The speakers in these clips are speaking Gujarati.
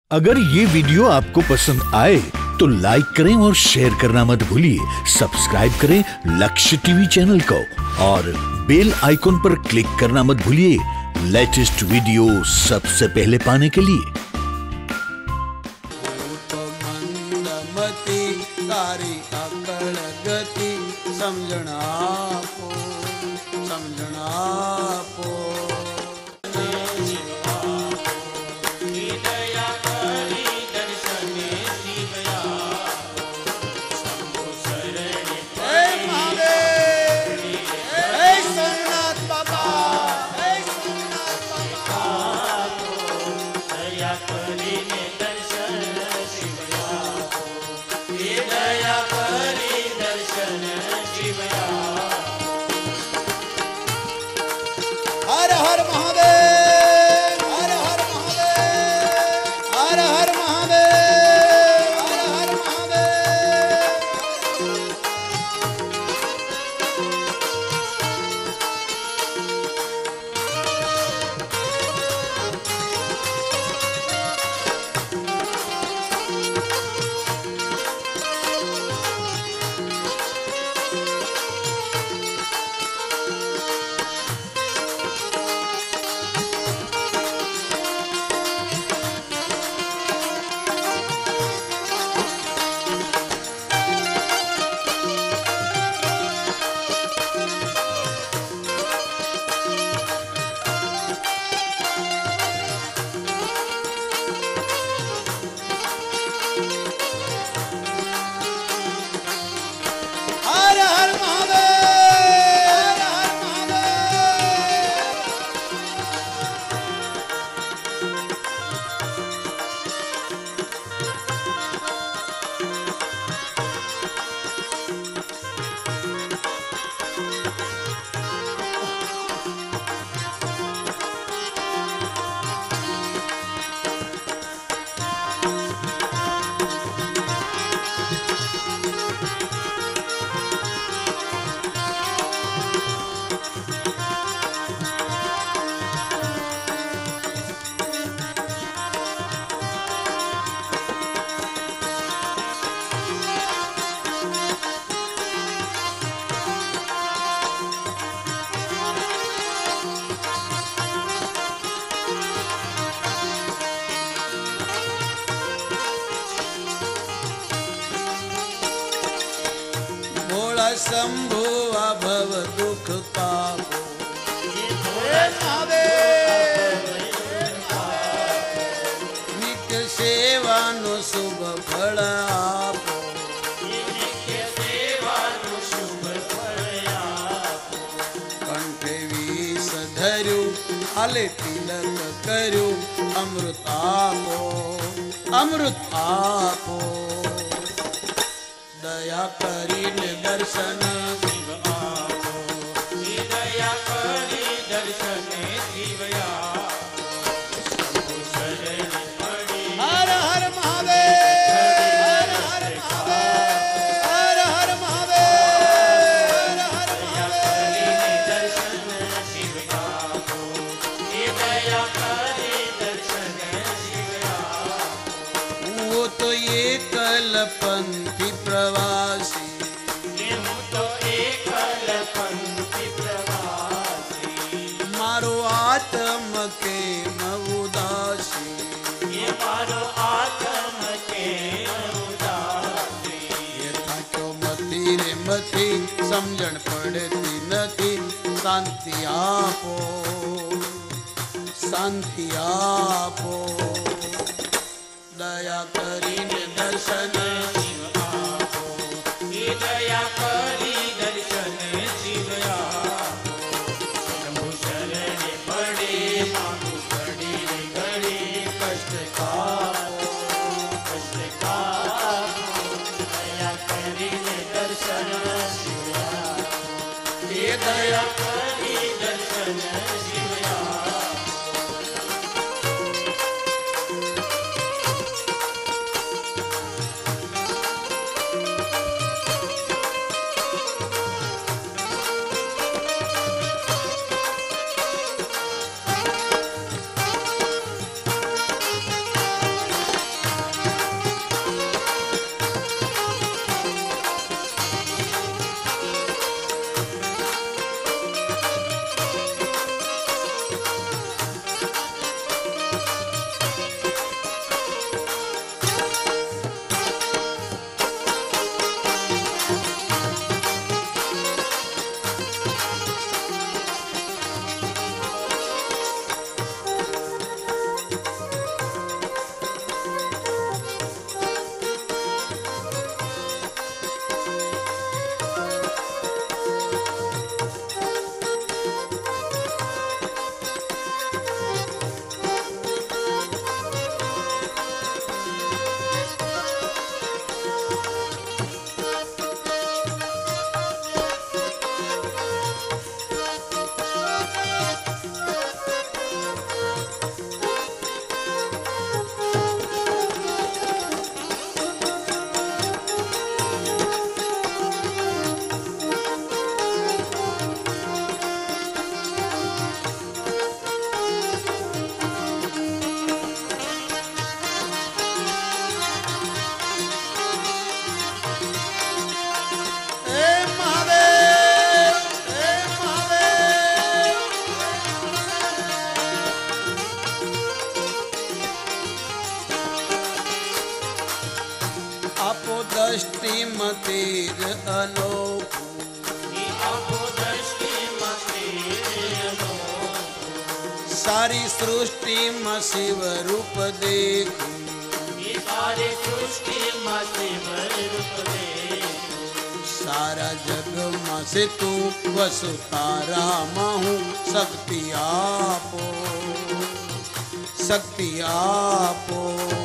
अगर ये वीडियो आपको पसंद आए तो लाइक करें और शेयर करना मत भूलिए। सब्सक्राइब करें लक्ष्य टीवी चैनल को और बेल आइकॉन पर क्लिक करना मत भूलिए लेटेस्ट वीडियो सबसे पहले पाने के लिए। तारी अकल गति समझना पो हर हर महादेव, हर हर महादेव, हर हर महादेव, हर हर शंभु भव दुख पापो नित्य सेवा नो शुभ फल आपो कंठे विष धर्यु आले तिलक कर्यु अमृत आपो दया करीने दर्शन शिव आपो, दया करी दर्शन शिव आपो, शंभु शरण पड़ी हर हर महादेव, हर हर महादेव, हर हर महादेव, हर हर महादेव, दर्शन शिव आपो, दया करी दर्शन शिव आपो। वो तो ये कलपंथी प्रवासी, तो एकलपंथी प्रवासी, मारो आत्म के उदासी, ये मारो आत्म के उदासी, ये था क्यों मती रे मती समझण पड़ती नथी, शांति आपो दया करीने दर्शन शिव आपो, दया करी दर्शन शिव आपो, शंभु शरण पड़े मांगू घड़ी घड़ी कष्ट कापो, दया करीने दर्शन शिव आपो, दया करी दर्शन शिव आपो। दृष्टि में तेज अनोखो, सारी सृष्टि में शिव रूप देखो, सारी सृष्टि में शिव रूप देखो, सारा जग में से तू वसु तारा महू, शक्ति आपो, शक्ति आपो,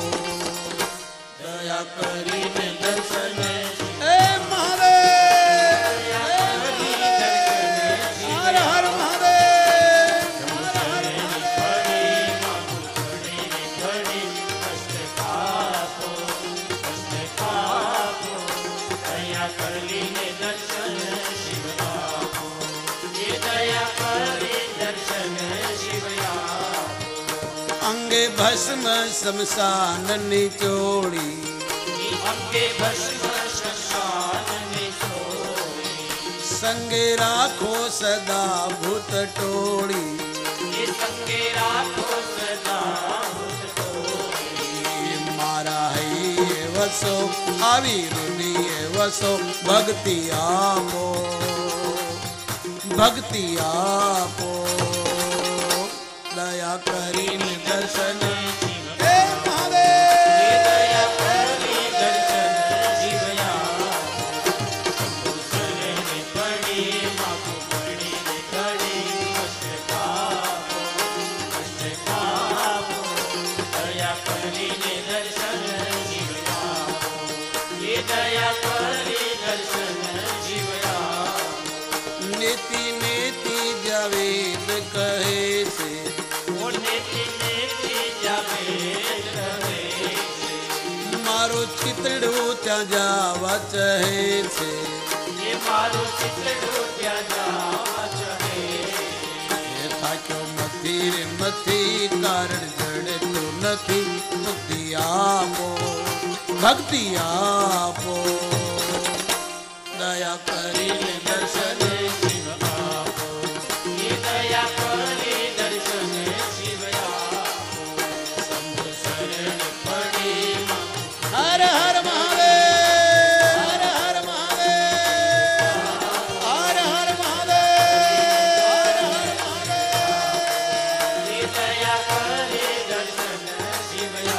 दया करीने दर्शन हे महादेव, हर हर महादेव, अंगे भस्म शमशान निचोड़ी, अंगे भस्म शमशान निचोड़ी, संगे राखो सदा भूत टोड़ी, संगे राखो सदा भूत टोड़ी, मारा है वसो आवी रुनी वसो, भक्ति आपो, भक्ति आपो, दया करीने दर्शन हे महादेव, दया करी दर्शन शिवया, शरणे पड़ी माको पड़ी खड़ी, कष्ट पापो, दया करीने दर्शन शिवया, ये दया करी दर्शन शिवया। नेति नेति जावेद कहे से, मारो चितड़ो त्या जावा चहे से, ये मारो चितड़ो त्या जावा चहे, ये थाक्यो मथी रे मथी, कारण जड़े तो नथी, मुक्ति आपो, भक्ति आपो, दया करीने दर्शन शिव आपो, ये दया करी दर्शन शिव आपो, शंभु शरण पड़ी हर हर महादेव, हर हर महादेव, हर हर महादेव, हर हर महादेव, दया करे दर्शन शिवया।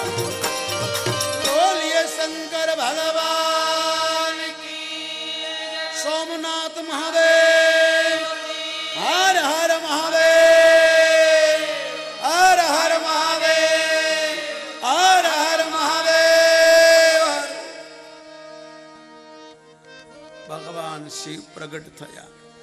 बोलिए शंकर भगवान की, सोमनाथ महादेव, हर हर महादेव, हर हर महादेव, हर हर महादेव। भगवान शिव प्रगट थया,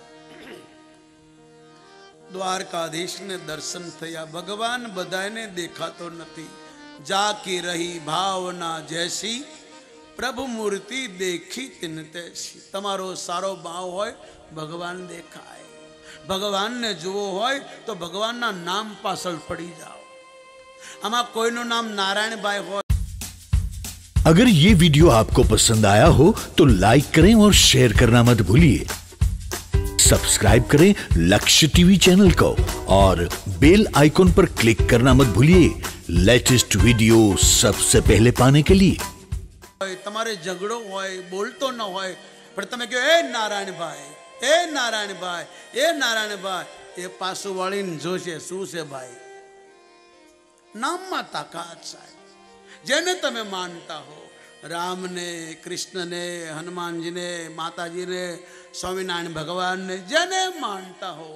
द्वारकाधीश ने दर्शन थया, भगवान बधाने देखा तो नहीं, जाकी रही भावना जैसी, प्रभु मूर्ति देखी तिन तैसी। तमारो सारो भाव होय भगवान देखाय, भगवान ने जुओ होय तो भगवान ना नाम पासल पड़ी जाओ। आमा कोईनु नाम नारायण भाई हो। अगर ये वीडियो आपको पसंद आया हो तो लाइक करें और शेयर करना मत भूलिए। सब्सक्राइब करें लक्ष्य टीवी चैनल को और बेल आइकॉन पर क्लिक करना मत भूलिए लेटेस्ट वीडियो सबसे पहले पाने के लिए। तमारे झगड़ो होय, बोलतो न होय, पर तमे कहो ए नारायण भाई, ए नारायण भाई, ए नारायण भाई, ए पासु वाळीने जोशे શું છે ભાઈ? नामમાં તાકાત છે। જેને તમે માનતા હો, राम ने, कृष्ण ने, हनुमान जी ने, माता जी ने, स्वामीनारायण भगवान ने, जेने मानता हो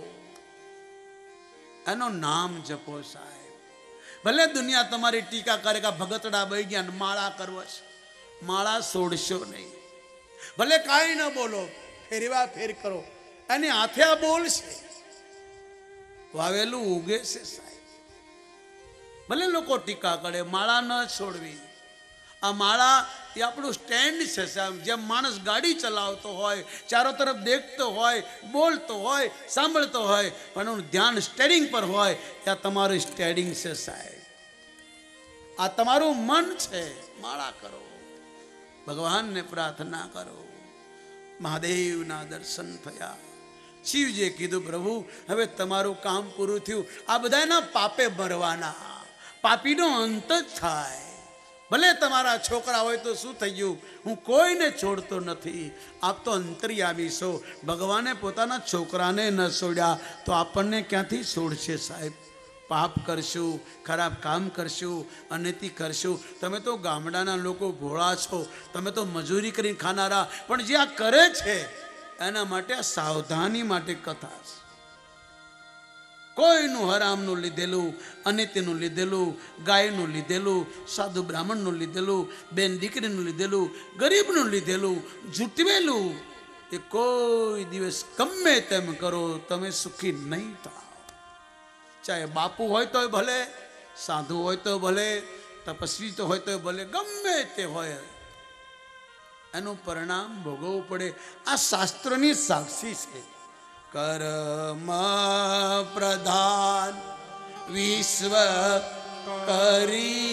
एनो नाम जपो साहेब। भले दुनिया तुम्हारी टीका करेगा, भगतड़ा बही गया, माला करवो, माला छोड़शो नहीं। भले काई न बोलो, फेरवा फेर करो, एनी हाथे बोल से वावेलू उगे से साहेब। भले लोग टीका करे, माला न छोड़वी। आ माला ये આપણું સ્ટેન્ડ છે સાહેબ। જેમ માણસ ગાડી ચલાવતો હોય, ચારો તરફ દેખતો હોય, બોલતો હોય, સાંભળતો હોય, પણ એનું ધ્યાન સ્ટેરિંગ પર હોય, ત્યાં તમારું સ્ટેરિંગ છે સાહેબ। આ તમારું મન છે। માળા કરો, ભગવાનને પ્રાર્થના કરો। મહાદેવના દર્શન થયા। શિવજીએ કીધું પ્રભુ હવે તમારું કામ પૂરું થયું, આ બધાના પાપે ભરવાના, પાપીનો અંત જ થાય। ભલે તમારા છોકરા હોય તો શું થઈ ગયું, હું કોઈને છોડતો નથી. આપ તો અંતર્યામી છો. ભગવાને પોતાના છોકરાને ન છોડ્યા તો આપણને ક્યાંથી છોડશે સાહેબ? પાપ કરશું, ખરાબ કામ કરશું, અનીતિ કરશું. તમે તો ગામડાના લોકો ભોળા છો, તમે તો મજૂરી કરીને ખાનારા, પણ જે આ કરે છે એના માટે આ સાવધાની માટે કથા છે. કોઈનું હરામનું લીધેલું, અનિતિનું લીધેલું, ગાયનું લીધેલું, સાધુ બ્રાહ્મણનું લીધેલું, બેન દીકરીનું લીધેલું, ગરીબનું લીધેલું, જૂટવેલું, એ કોઈ દિવસ ગમે તેમ કરો તમે સુખી નહીં થાઓ. ચાહે બાપુ હોય તોય ભલે, સાધુ હોય તો ભલે, તપસ્વી તો હોય તો ભલે, ગમે તે હોય એનું પરિણામ ભોગવવું પડે. આ શાસ્ત્રની સાક્ષી છે. કર્મ પ્રધાન વિશ્વ કરી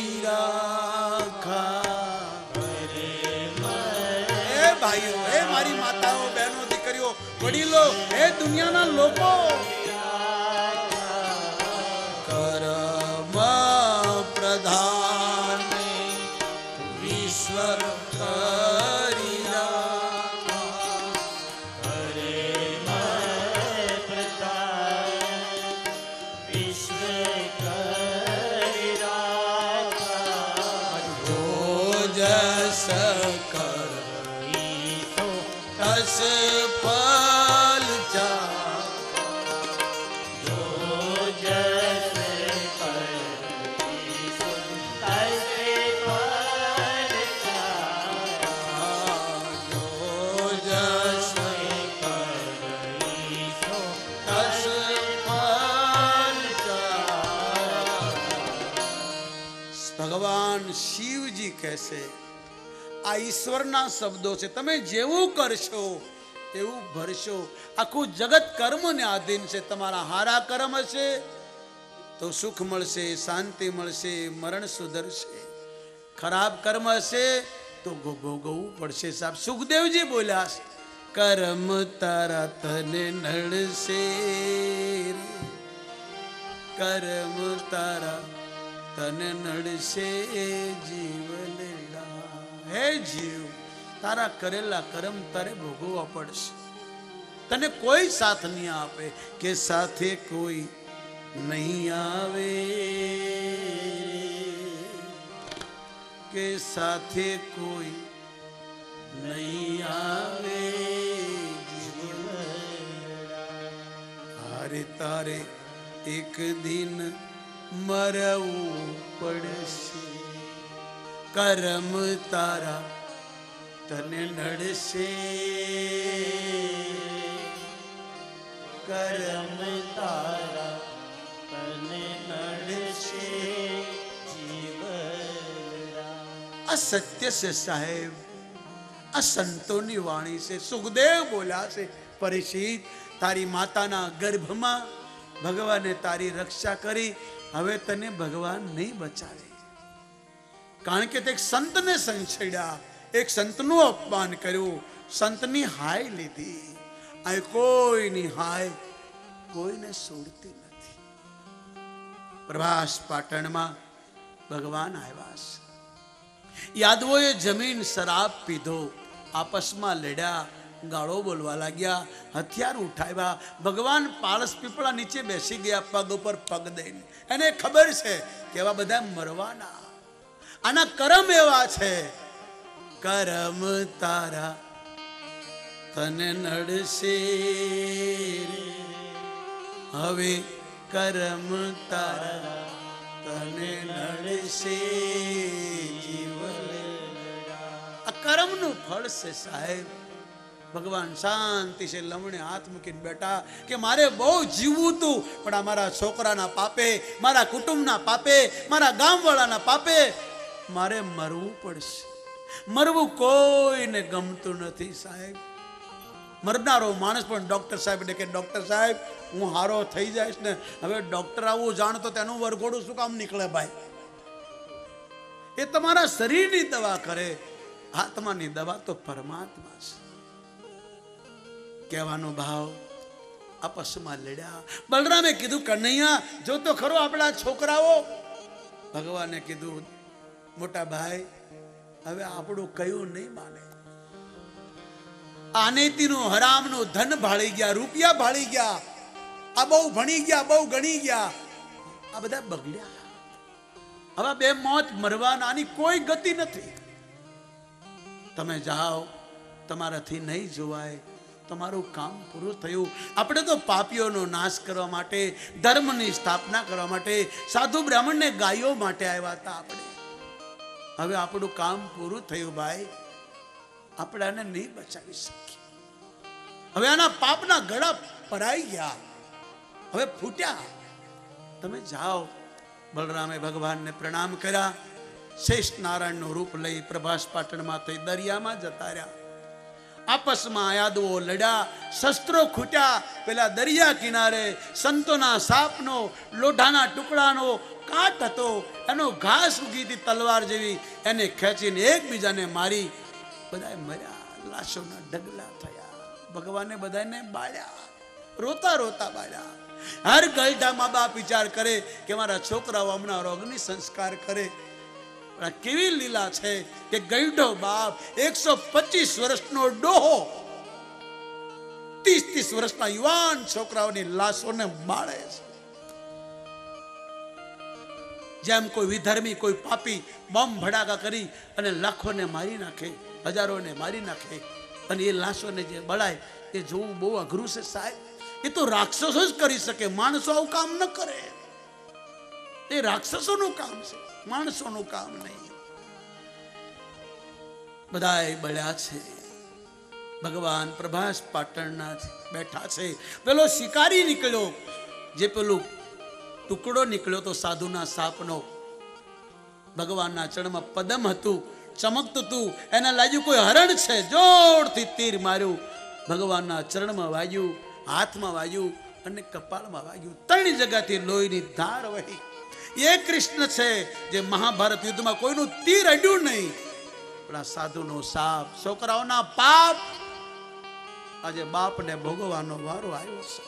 રાખા. હે ભાઈઓ, હે મારી માતાઓ, બહેનો, દીકરીઓ, વડીલો, હે દુનિયાના લોકો, કર્મ પ્રધાન વિશ્વ ભગવાન શિવજી કહેશે આ ઈશ્વરના શબ્દો છે. તમે જેવું કરશો એવું ભરશો. આખું જગત કર્મને આધીન છે. તમારા હારા કર્મ હશે તો સુખ મળશે, શાંતિ મળશે, મરણ સુધરશે. ખરાબ કર્મ હશે તો ભોગવવું પડશે. સાહેબ સુખદેવજી બોલ્યા છે, કર્મ તારા તને નડશે, કર્મ તારા તને નડશે જીવ લેલા. હે જીવ, તારા કરેલા કર્મ તારે ભોગવવા પડશે. તને કોઈ સાથ નહીં આપે, કે સાથે કોઈ નહીં આવે, કે સાથે કોઈ નહીં આવે. હારે તારે એક દિન મરવું પડશે, કર્મ તારા તને નડશે, કર્મ તારા તને નડશે જીવડા. આ સત્ય છે સાહેબ, આ સંતોની વાણી છે. સુખદેવ બોલ્યા છે, પરીક્ષિત તારી માતાના ગર્ભમાં ભગવાને તારી રક્ષા કરી, હવે તને ભગવાન નહીં બચાવે. કારણ કે તે એક સંતને સંછેડ્યા, એક સંતનું અપમાન કર્યું, સંતની હાય લીધી. આ કોઈની હાય કોઈને છોડતી નથી. પ્રભાસ પાટણમાં ભગવાન આવ્યા છે. યાદવોએ જમીન શરાબ પીધો, આપસમાં લડ્યા, ગાળો બોલવા લાગ્યા, હથિયાર ઉઠાવ્યા. ભગવાન પાળસ પીપળા નીચે બેસી ગયા, પગ ઉપર પગ દઈને. એને ખબર છે કે એવા બધા મરવાના. આના કર્મ એવા છે, કર્મ તારા તને નડશે, હવે કર્મ તારા તને નડશે જીવન. આ કર્મનું ફળ છે સાહેબ. ભગવાન શાંતિ છે લમણે હાથ મૂકીને બેઠા કે મારે બહુ જીવવું હતું, પણ આ મારા છોકરાના પાપે, મારા કુટુંબના પાપે, મારા ગામવાળાના પાપે મારે મરવું પડશે. મરવું કોઈને ગમતું નથી સાહેબ. મરનારો માણસ પણ ડોક્ટર સાહેબ કે ડોક્ટર સાહેબ હું હારો થઈ જઈશ ને, હવે ડોક્ટર આવું જાણતો તેનું વરઘોડું શું કામ નીકળે ભાઈ? એ તમારા શરીરની દવા કરે, આત્માની દવા તો પરમાત્મા છે. કહેવાનો ભાવ. આપસમાં લડ્યા. બલરામે કીધું કનૈયા જો તો ખરો આપણા છોકરાઓ. ભગવાને કીધું મોટા ભાઈ હવે આપણું કયું નહીં માને. આનેતીનું હરામનું ધન ભાળી ગયા, રૂપિયા ભાળી ગયા, આ બહુ ભણી ગયા, બહુ ગણી ગયા, આ બધા બગડ્યા. હવે બે મોત મરવાના, આની કોઈ ગતિ નથી. તમે જાઓ, તમારાથી નહીં જોવાય, તમારું કામ પૂરું થયું. આપણે તો પાપીઓનો નાશ કરવા માટે, ધર્મની સ્થાપના કરવા માટે, સાધુ બ્રાહ્મણને ગાયો માટે આવ્યા હતા આપણે. હવે આપણું કામ પૂરું થયું ભાઈ, આપણે આને નહીં બચાવી શકીએ. હવે આના પાપના ગળા પરાઈ ગયા, હવે ફૂટ્યા. તમે જાઓ. બલરામે ભગવાનને પ્રણામ કર્યા. શેષ નારાયણનું રૂપ લઈ પ્રભાસ પાટણમાં થઈ દરિયામાં જતા રહ્યા. આપસમાં યાદવો લડ્યા, શસ્ત્રો ખૂટ્યા. પેલા દરિયા કિનારે સંતોના સાપનો, લોઢાના ટુકડાનો કાટ હતો, એનો ઘાસ ઉગી હતી તલવાર જેવી, એને ખેંચીને એકબીજાને મારી બધા મર્યા. લાશોના ઢગલા થયા. ભગવાને બધાને બાળ્યા, રોતા રોતા બાળ્યા. હર ગઈઢા મા બાપ વિચાર કરે કે મારા છોકરાઓ હમણાં રોગની સંસ્કાર કરે. કેવી લીલા છે કે ગઈઢો બાપ 125 વર્ષનો ડોહો 30 વર્ષના યુવાન છોકરાઓની લાશોને બાળે છે. જેમ કોઈ વિધર્મી, કોઈ પાપી બોમ્બ ભડાકા કરી અને લાખોને મારી નાખે, હજારોને મારી નાખે, અને એ લાશોને જે બળાય એ જોવું બહુ અઘરું છે સાહેબ. એ તો રાક્ષસો જ કરી શકે, માણસો આવું કામ ન કરે. એ રાક્ષસોનું કામ છે, માણસોનું કામ નહીં. બધાય બળ્યા છે. ભગવાન પ્રભાસ પાટણના બેઠા છે. પેલો શિકારી નીકળ્યો, જે પેલું ટુકડો નીકળ્યો તો સાધુના સાપનો, ભગવાનના ચરણમાં પદમ હતું, ચમકતું હતું. એને લાગ્યું કોઈ હરણ છે, જોરથી તીર માર્યું, ભગવાનના ચરણમાં વાગ્યું, હાથમાં વાગ્યું અને કપાળમાં વાગ્યું. 3 જગ્યાથી લોહીની ધાર વહી. એ કૃષ્ણ છે જે મહાભારત યુદ્ધમાં કોઈનું તીર અડ્યું નહીં. પણ આ સાધુનો સાપ, છોકરાઓના પાપ, આજે બાપને ભોગવવાનો વારો આવ્યો છે.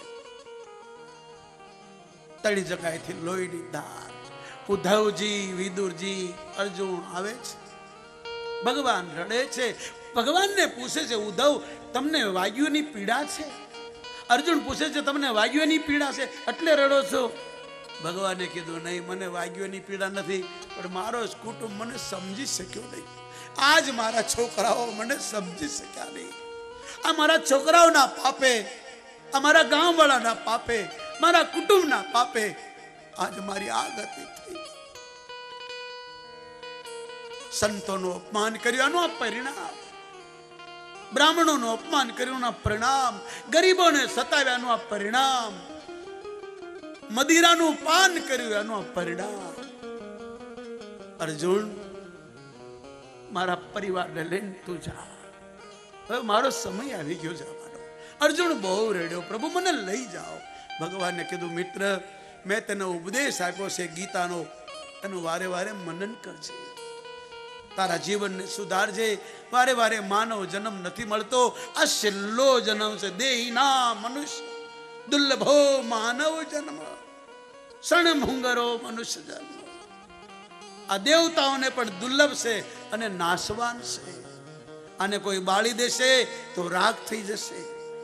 3 જગ્યાએથી લોહીની ધાર. ઉદ્ધવજી, વિદુરજી, અર્જુન આવે છે. ભગવાન રડે છે. ભગવાનને પૂછે છે, ઉદ્ધવ તમને વાગ્યુની પીડા છે? અર્જુન પૂછે છે, તમને વાગ્યુની પીડા છે એટલે રડો છો? ભગવાને કીધું, નહીં, મને વાગ્યુની પીડા નથી, પણ મારો જ કુટુંબ મને સમજી શક્યો નહીં. આજ મારા છોકરાઓ મને સમજી શક્યા નહીં. આ મારા છોકરાઓના પાપે, આ મારા ગામવાળાના પાપે, મારા કુટુંબના પાપે આજ મારી આ ગતિ થઈ. સંતોનું અપમાન કર્યું, આનું આ પરિણામ. બ્રાહ્મણોનું અપમાન કર્યું, આ પરિણામ. ગરીબોને સતાવ્યાનું આ પરિણામ. મદિરાનું પાન કર્યું, એનું આ પરિણામ. અર્જુન, મારા પરિવારને લઈને તું જા, હવે મારો સમય આવી ગયો જવાનો. અર્જુન બહુ રડ્યો, પ્રભુ મને લઈ જાઓ. ભગવાને કીધું, મિત્ર, મેં તને ઉપદેશ આપ્યો છે ગીતાનો, એનું વારે વારે મનન કરજે, તારા જીવનને સુધારજે. વારે વારે માનવ જન્મ નથી મળતો, આ છેલ્લો જન્મ છે. દેહીના મનુષ્ય દુર્લભો માનવ જન્મ, ક્ષણભંગરો મનુષ્ય જન્મ. આ દેવતાઓને પણ દુર્લભ છે અને નાશવાન છે. આને કોઈ બાળી દેશે તો રાગ થઈ જશે,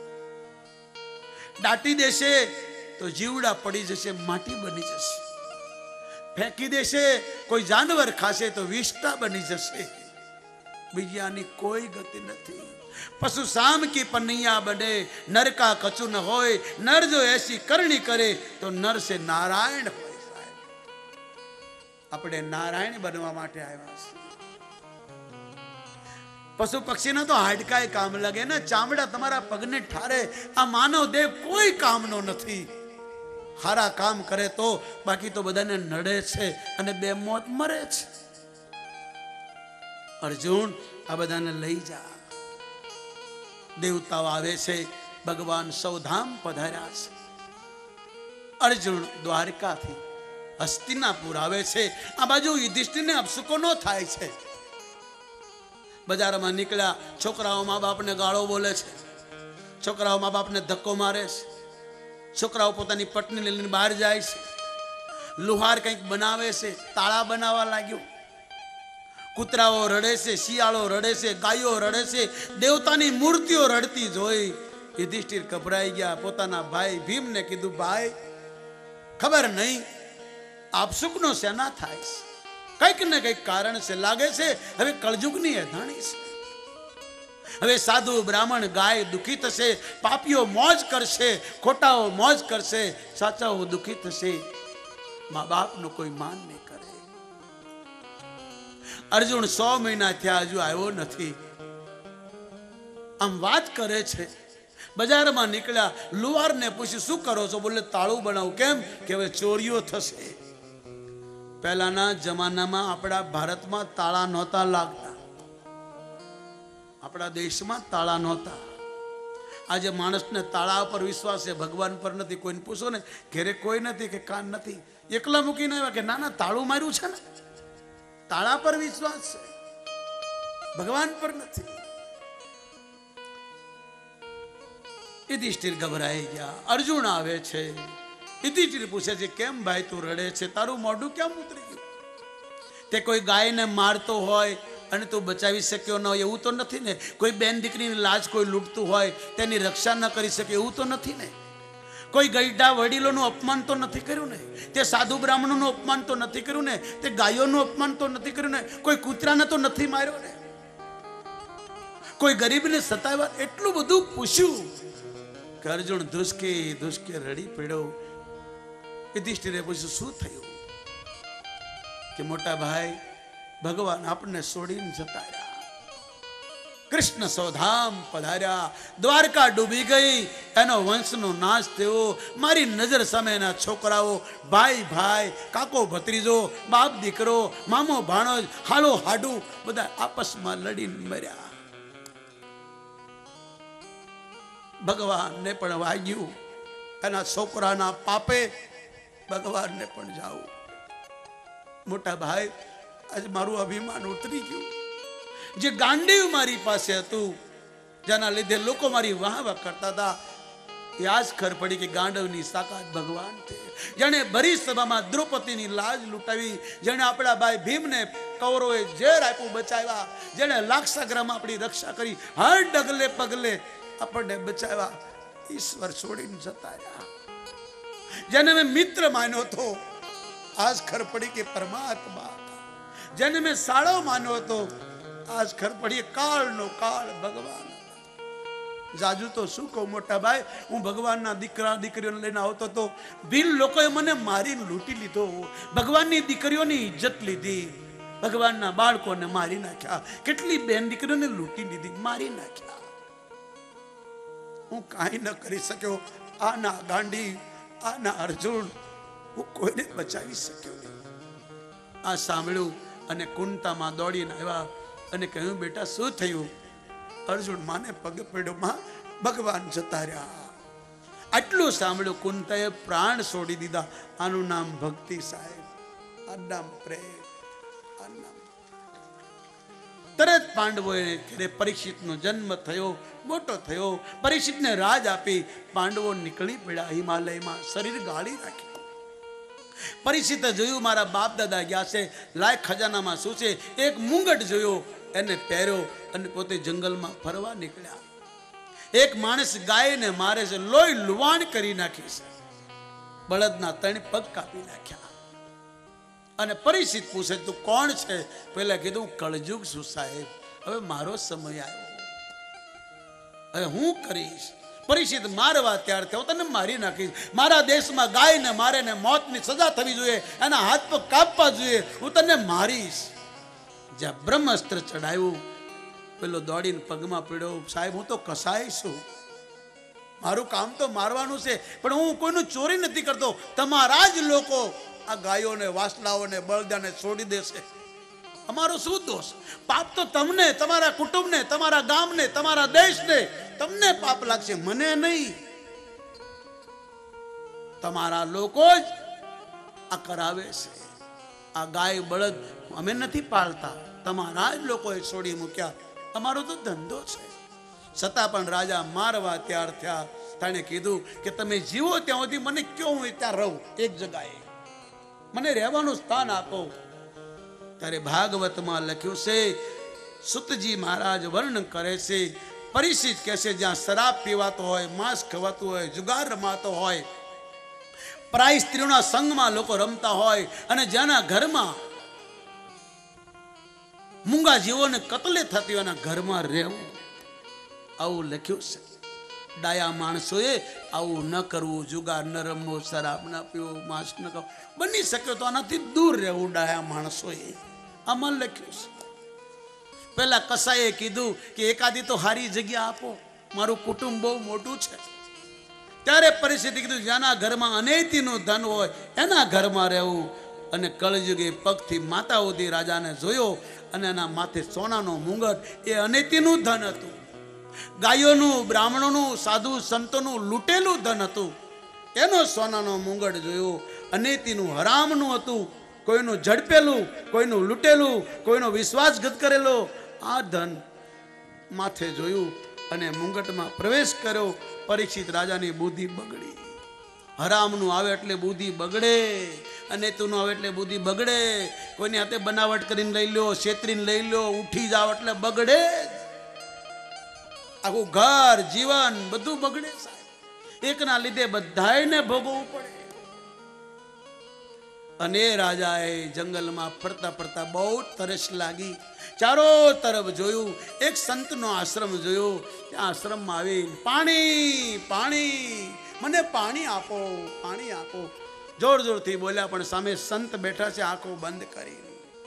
દાટી દેશે તો જીવડા પડી જશે, માટી બની જશે. ફેંકી દેશે, કોઈ જાનવર ખાશે તો વિષ્ટા બની જશે. બીજી આની કોઈ ગતિ નથી. પશુ શામ કી પનૈયા બને, નર કા કચુ ન હોય. નર જો એસી કરણી કરે તો નર સે નારાયણ હોય. સાહેબ, આપણે નારાયણ બનવા માટે આવ્યા છે. પશુ પક્ષીના તો હાડકાય કામ લાગે ને, ચામડા તમારા પગને ઠારે. આ માનવ દેહ કોઈ કામનો નથી. હારા કામ કરે તો, બાકી તો બધાને નડે છે અને બે મોત મરે છે. અર્જુન, આ બધાને લઈ જા. દેવતાઓ આવે છે, ભગવાન સૌધામ પધાર્યા છે. અર્જુન દ્વારકાથી હસ્તિનાપુર આવે છે. આ બાજુ યુધિષ્ઠિરને અપસુકોનો થાય છે. બજારમાં નીકળ્યા, છોકરાઓ મા બાપને ગાળો બોલે છે, છોકરાઓ મા બાપને ધક્કો મારે છે, છોકરાઓ પોતાની પત્ની લઈને બહાર જાય છે. લુહાર કંઈક બનાવે છે, તાળા બનાવવા લાગ્યો. કૂતરાઓ રડે છે, શિયાળો રડે છે, ગાયો રડે છે, દેવતાની મૂર્તિઓ રડતી જોઈ યુધિષ્ઠિર ગભરાઈ ગયા. પોતાના ભાઈ ભીમને કીધું, ભાઈ ખબર નહીં આપ સુખનો શેના થાય છે, કંઈક ને કંઈક કારણ છે, લાગે છે હવે કળજુગની અધાણી છે. હવે સાધુ બ્રાહ્મણ ગાય દુઃખી થશે, પાપીઓ મોજ કરશે, ખોટાઓ મોજ કરશે, સાચાઓ દુઃખી થશે, મા બાપનું કોઈ માન નહીં કરે. અર્જુન 100 મહિના થયા હજુ આવ્યો નથી. આમ વાત કરે છે. બજારમાં નીકળ્યા, લુહારને પૂછ્યું શું કરો છો? બોલે તાળું બનાવું. કેમ? કે હવે ચોરીઓ થશે. પહેલાના જમાનામાં આપણા ભારતમાં તાળા નહોતા લાગતા, આપણા દેશમાં તાળા નહોતા. આજે માણસને તાળા પર વિશ્વાસ છે, ભગવાન પર નથી. કોઈને પૂછો ને, ઘેરે કોઈ નથી કે કાન નથી, એકલા મૂકીને આવ્યા કે ના ના તાળું માર્યું છે ને. તાળા પર વિશ્વાસ છે, ભગવાન પર નથી. યુધિષ્ઠિર ગભરાઈ ગયા. અર્જુન આવે છે. યુધિષ્ઠિર પૂછે છે, કેમ ભાઈ તું રડે છે? તારું મોઢું કેમ ઉતરી ગયું? તે કોઈ ગાયને મારતો હોય અને તું બચાવી શક્યો ન હોય એવું તો નથી ને? કોઈ બેન દીકરીની લાજ કોઈ લૂંટતું હોય તેની રક્ષા ન કરી શકે એવું તો નથી ને? કોઈ ગઈઢા વડીલોનું અપમાન તો નથી કર્યું ને? તે સાધુ બ્રાહ્મણોનું અપમાન તો નથી કર્યું ને? તે ગાયોનું અપમાન તો નથી કર્યું ને? કોઈ કૂતરાને તો નથી માર્યો ને? કોઈ ગરીબને સતાવ્યા? એટલું બધું પૂછ્યું કે અર્જુન ધુસકે ધુસકે રડી પડ્યો. યુધિષ્ઠિરે પૂછ્યું, શું થયું? કે મોટા ભાઈ ભગવાન આપણને છોડીને જતા રહ્યા. કૃષ્ણ સૌધામ પધાર્યા, દ્વારકા ડૂબી ગઈ, એનો વંશનો નાશ થયો. મારી નજર સામે એના છોકરાઓ, ભાઈ ભાઈ, કાકો ભત્રીજો, બાપ દીકરો, મામો ભાણોજ, હાલો હાડું બધા આપસમાં લડીને મર્યા. ભગવાનને પણ વાગ્યું, એના છોકરાના પાપે ભગવાનને પણ જાવું. મોટા ભાઈ આજે મારું અભિમાન ઉતરી ગયું. જે ગાંડીવ મારી પાસે હતું, જેના લીધે લોકો મારી વાહ વાહ કરતા હતા, એ આજ ખબર પડી કે ગાંડવની સાકાત ભગવાન છે. જેણે ભરી સભામાં દ્રૌપદીની લાજ લૂંટાવી, જેણે આપણા ભાઈ ભીમને કૌરવોએ ઝેર આપ્યું બચાવ્યા, જેણે લાક્ષાગ્રામાં આપણી રક્ષા કરી, હર ડગલે પગલે આપણને બચાવ્યા, ઈશ્વર છોડીને જતા રહ્યા. જેને મેં મિત્ર માન્યો હતો, આજ ખબર પડી કે પરમાત્મા હતા. જેને મેં સાળો માન્યો હતો, આજ ખબર પડી કાળનો કાળ ભગવાન. જાજુ તો શું કહું મોટા ભાઈ, હું ભગવાનના દીકરા દીકરીઓને લઈને આવતો હતો, ભીલ લોકોએ મને મારીને લૂંટી લીધો. ભગવાનની દીકરીઓની ઇજ્જત લીધી, ભગવાનના બાળકોને મારી નાખ્યા, કેટલી બેન દીકરીઓને લૂંટી લીધી, મારી નાખ્યા. હું કાંઈ ન કરી શક્યો. આના ગાંડી, આના અર્જુન, હું કોઈને બચાવી શક્યો નહીં. આ સાંભળ્યું અને કુંતામાં દોડીને આવ્યા અને કહ્યું, બેટા શું થયું? અર્જુન માને પગે પડ્યો, માં ભગવાન જતા રહ્યા. આટલું સાંભળ્યું, કુંતાએ પ્રાણ છોડી દીધા. આનું નામ ભક્તિ સાહેબ, આ નામ પ્રેમ, આ નામ. તરત પાંડવોએ ઘરે પરીક્ષિતનો જન્મ થયો, મોટો થયો. પરીક્ષિતને રાજ આપી પાંડવો નીકળી પડ્યા હિમાલયમાં, શરીર ગાળી રાખી. પરીક્ષિતે જોયું મારા બાપ દાદા ગયા છે, લાય ખજાનામાં શું છે. એક મુંગટ જોયો, એને પહેર્યો અને પોતે જંગલમાં ફરવા નીકળ્યા. એક માણસ ગાયને મારે છે, લોહી લુવાણ કરી નાખી છે, બળદના 3 પગ કાપી નાખ્યા. અને પરીક્ષિત પૂછે, તું કોણ છે? પેલા કીધું, કળજુગ છું સાહેબ, હવે મારો સમય આવ્યો, હવે હું કરીશ. પરીક્ષિત મારવા તૈયાર થયો, તને મારી નાખીશ. મારા દેશમાં ગાયને મારે ને મોતની સજા થવી જોઈએ, એના હાથ પગ કાપવા જોઈએ, હું તને મારીશ. જ્યાં બ્રહ્માસ્ત્ર ચડાવ્યું, પેલો દોડીને પગમાં પડ્યો, સાહેબ હું તો કસાય છું, મારું કામ તો મારવાનું છે, પણ હું કોઈનું ચોરી નથી કરતો. તમારા જ લોકો આ ગાયોને, વાસલાઓને, બળદાને છોડી દેશે, અમારો શું દોષ? પાપ તો તમને, તમારા કુટુંબને, તમારા ગામને, તમારા દેશને, તમને પાપ લાગશે, મને નહીં. તમારા લોકો જ આ કરાવે છે. આ ગાય બળદ અમે નથી પાળતા, તમારા જ લોકોએ છોડી મૂક્યા, અમારો તો ધંધો છે. છતાં પણ રાજા મારવા તૈયાર થયા. તાણે કીધું કે તમે જીવો ત્યાં સુધી મને કયો, હું ત્યાં રહું એક જગાએ, મને રહેવાનું સ્થાન આપો. ત્યારે ભાગવતમાં લખ્યું છે, સુતજી મહારાજ વર્ણન કરે છે, પરિચિત કહે છે, જ્યાં શરાબ પીવાતો હોય, માંસ ખવાતું હોય, જુગાર રમાતો હોય, પરાઈ સ્ત્રીઓના સંગમાં લોકો રમતા હોય, અને જેના ઘરમાં મૂંગા જીવોને કતલે થતી હોય ઘરમાં રહેવું, આવું લખ્યું છે. ડાયા માણસોએ આવું ન કરવું, જુગાર ન રમવો, શરાબ ન પીવો, માંસ ન ખાવું, બની શકે તો આનાથી દૂર રહેવું ડાયા માણસોએ, આમાં લખ્યું છે. પેલા કસાઈએ કીધું કે એકાદી તો સારી જગ્યા આપો, મારું કુટુંબ બહુ મોટું છે. ત્યારે પરિસ્થિતિ કીધું, જેના ઘરમાં અનૈતિનું ધન હોય એના ઘરમાં રહેવું. અને કળયુગે પગથી માતા સુધી રાજાને જોયો, અને એના માથે સોનાનો મુંગટ, એ અનૈતિનું ધન હતું. ગાયોનું, બ્રાહ્મણોનું, સાધુ સંતોનું લૂંટેલું ધન હતું. એનો સોનાનો મુંગટ જોયો, અનૈતિનું, હરામનું હતું. કોઈનું ઝડપેલું, કોઈનું લૂંટેલું, કોઈનો વિશ્વાસઘાત કરેલો, આ ધન માથે જોયું અને મુંગટમાં પ્રવેશ કર્યો. પરીક્ષિત રાજાની બુદ્ધિ બગડી. હરામનું આવે એટલે બુદ્ધિ બગડે, અનૈતિનું આવે એટલે બુદ્ધિ બગડે. કોઈની હાથે બનાવટ કરીને લઈ લો, છેતરીને લઈ લો, ઉઠી જાવ એટલે બગડે. આખું ઘર, જીવન બધું બગડે સાહેબ. એકના લીધે બધાને ભોગવવું પડે. અને રાજાએ જંગલમાં ફરતા ફરતા બહુ તરસ લાગી. ચારો તરફ જોયું, એક સંતનો આશ્રમ જોયો. ત્યાં આશ્રમમાં આવી, પાણી પાણી, મને પાણી આપો, પાણી આપો, જોર જોરથી બોલ્યા. પણ સામે સંત બેઠા છે, આંખો બંધ કરી.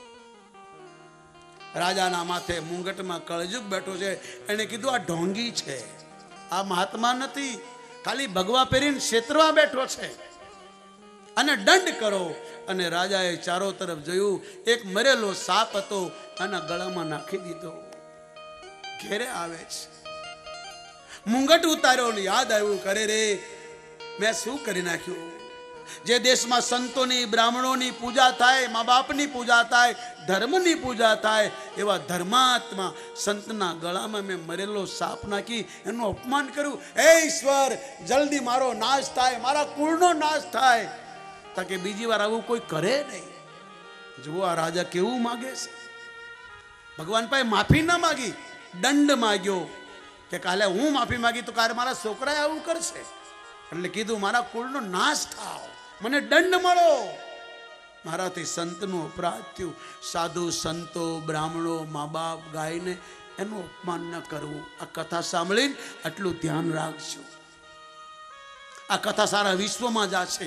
રાજાના માથે મુંગટમાં કળજુગ બેઠો છે. એને કીધું, આ ઢોંગી છે, આ મહાત્મા નથી, ખાલી ભગવા પહેરીને ક્ષેત્રમાં બેઠો છે, અને દંડ કરો. અને રાજાએ ચારો તરફ જોયું, એક મરેલો સાપ હતો, આના ગળામાં નાખી દીધો. ઘેરે આવે છે, મુંગટ ઉતાર્યો, યાદ આવ્યું, કરે રે મેં શું કરી નાખ્યું. જે દેશમાં સંતોની, બ્રાહ્મણોની પૂજા થાય, મા બાપની પૂજા થાય, ધર્મની પૂજા થાય, એવા ધર્માત્મા સંતના ગળામાં મેં મરેલો સાપ નાખી એનું અપમાન કર્યું. હે ઈશ્વર, જલ્દી મારો નાશ થાય, મારા કુળનો નાશ થાય, તાકે બીજી વાર આવું કોઈ કરે નહીં. જુઓ આ રાજા કેવું માગે છે. ભગવાન પાસે માફી ના માગી, દંડ માગ્યો કે કાલે હું માફી માગી તો કાલે મારા છોકરાએ આવું કરશે. એટલે કીધું, મારા કુળનો નાશ થાવ, મને દંડ મળો. મારાથી સંતનું અપરાધ થયું. સાધુ સંતો, બ્રાહ્મણો, મા બાપ, ગાયને એનું અપમાન ન કરવું. આ કથા સાંભળીને આટલું ધ્યાન રાખજો. આ કથા સારા વિશ્વમાં જશે.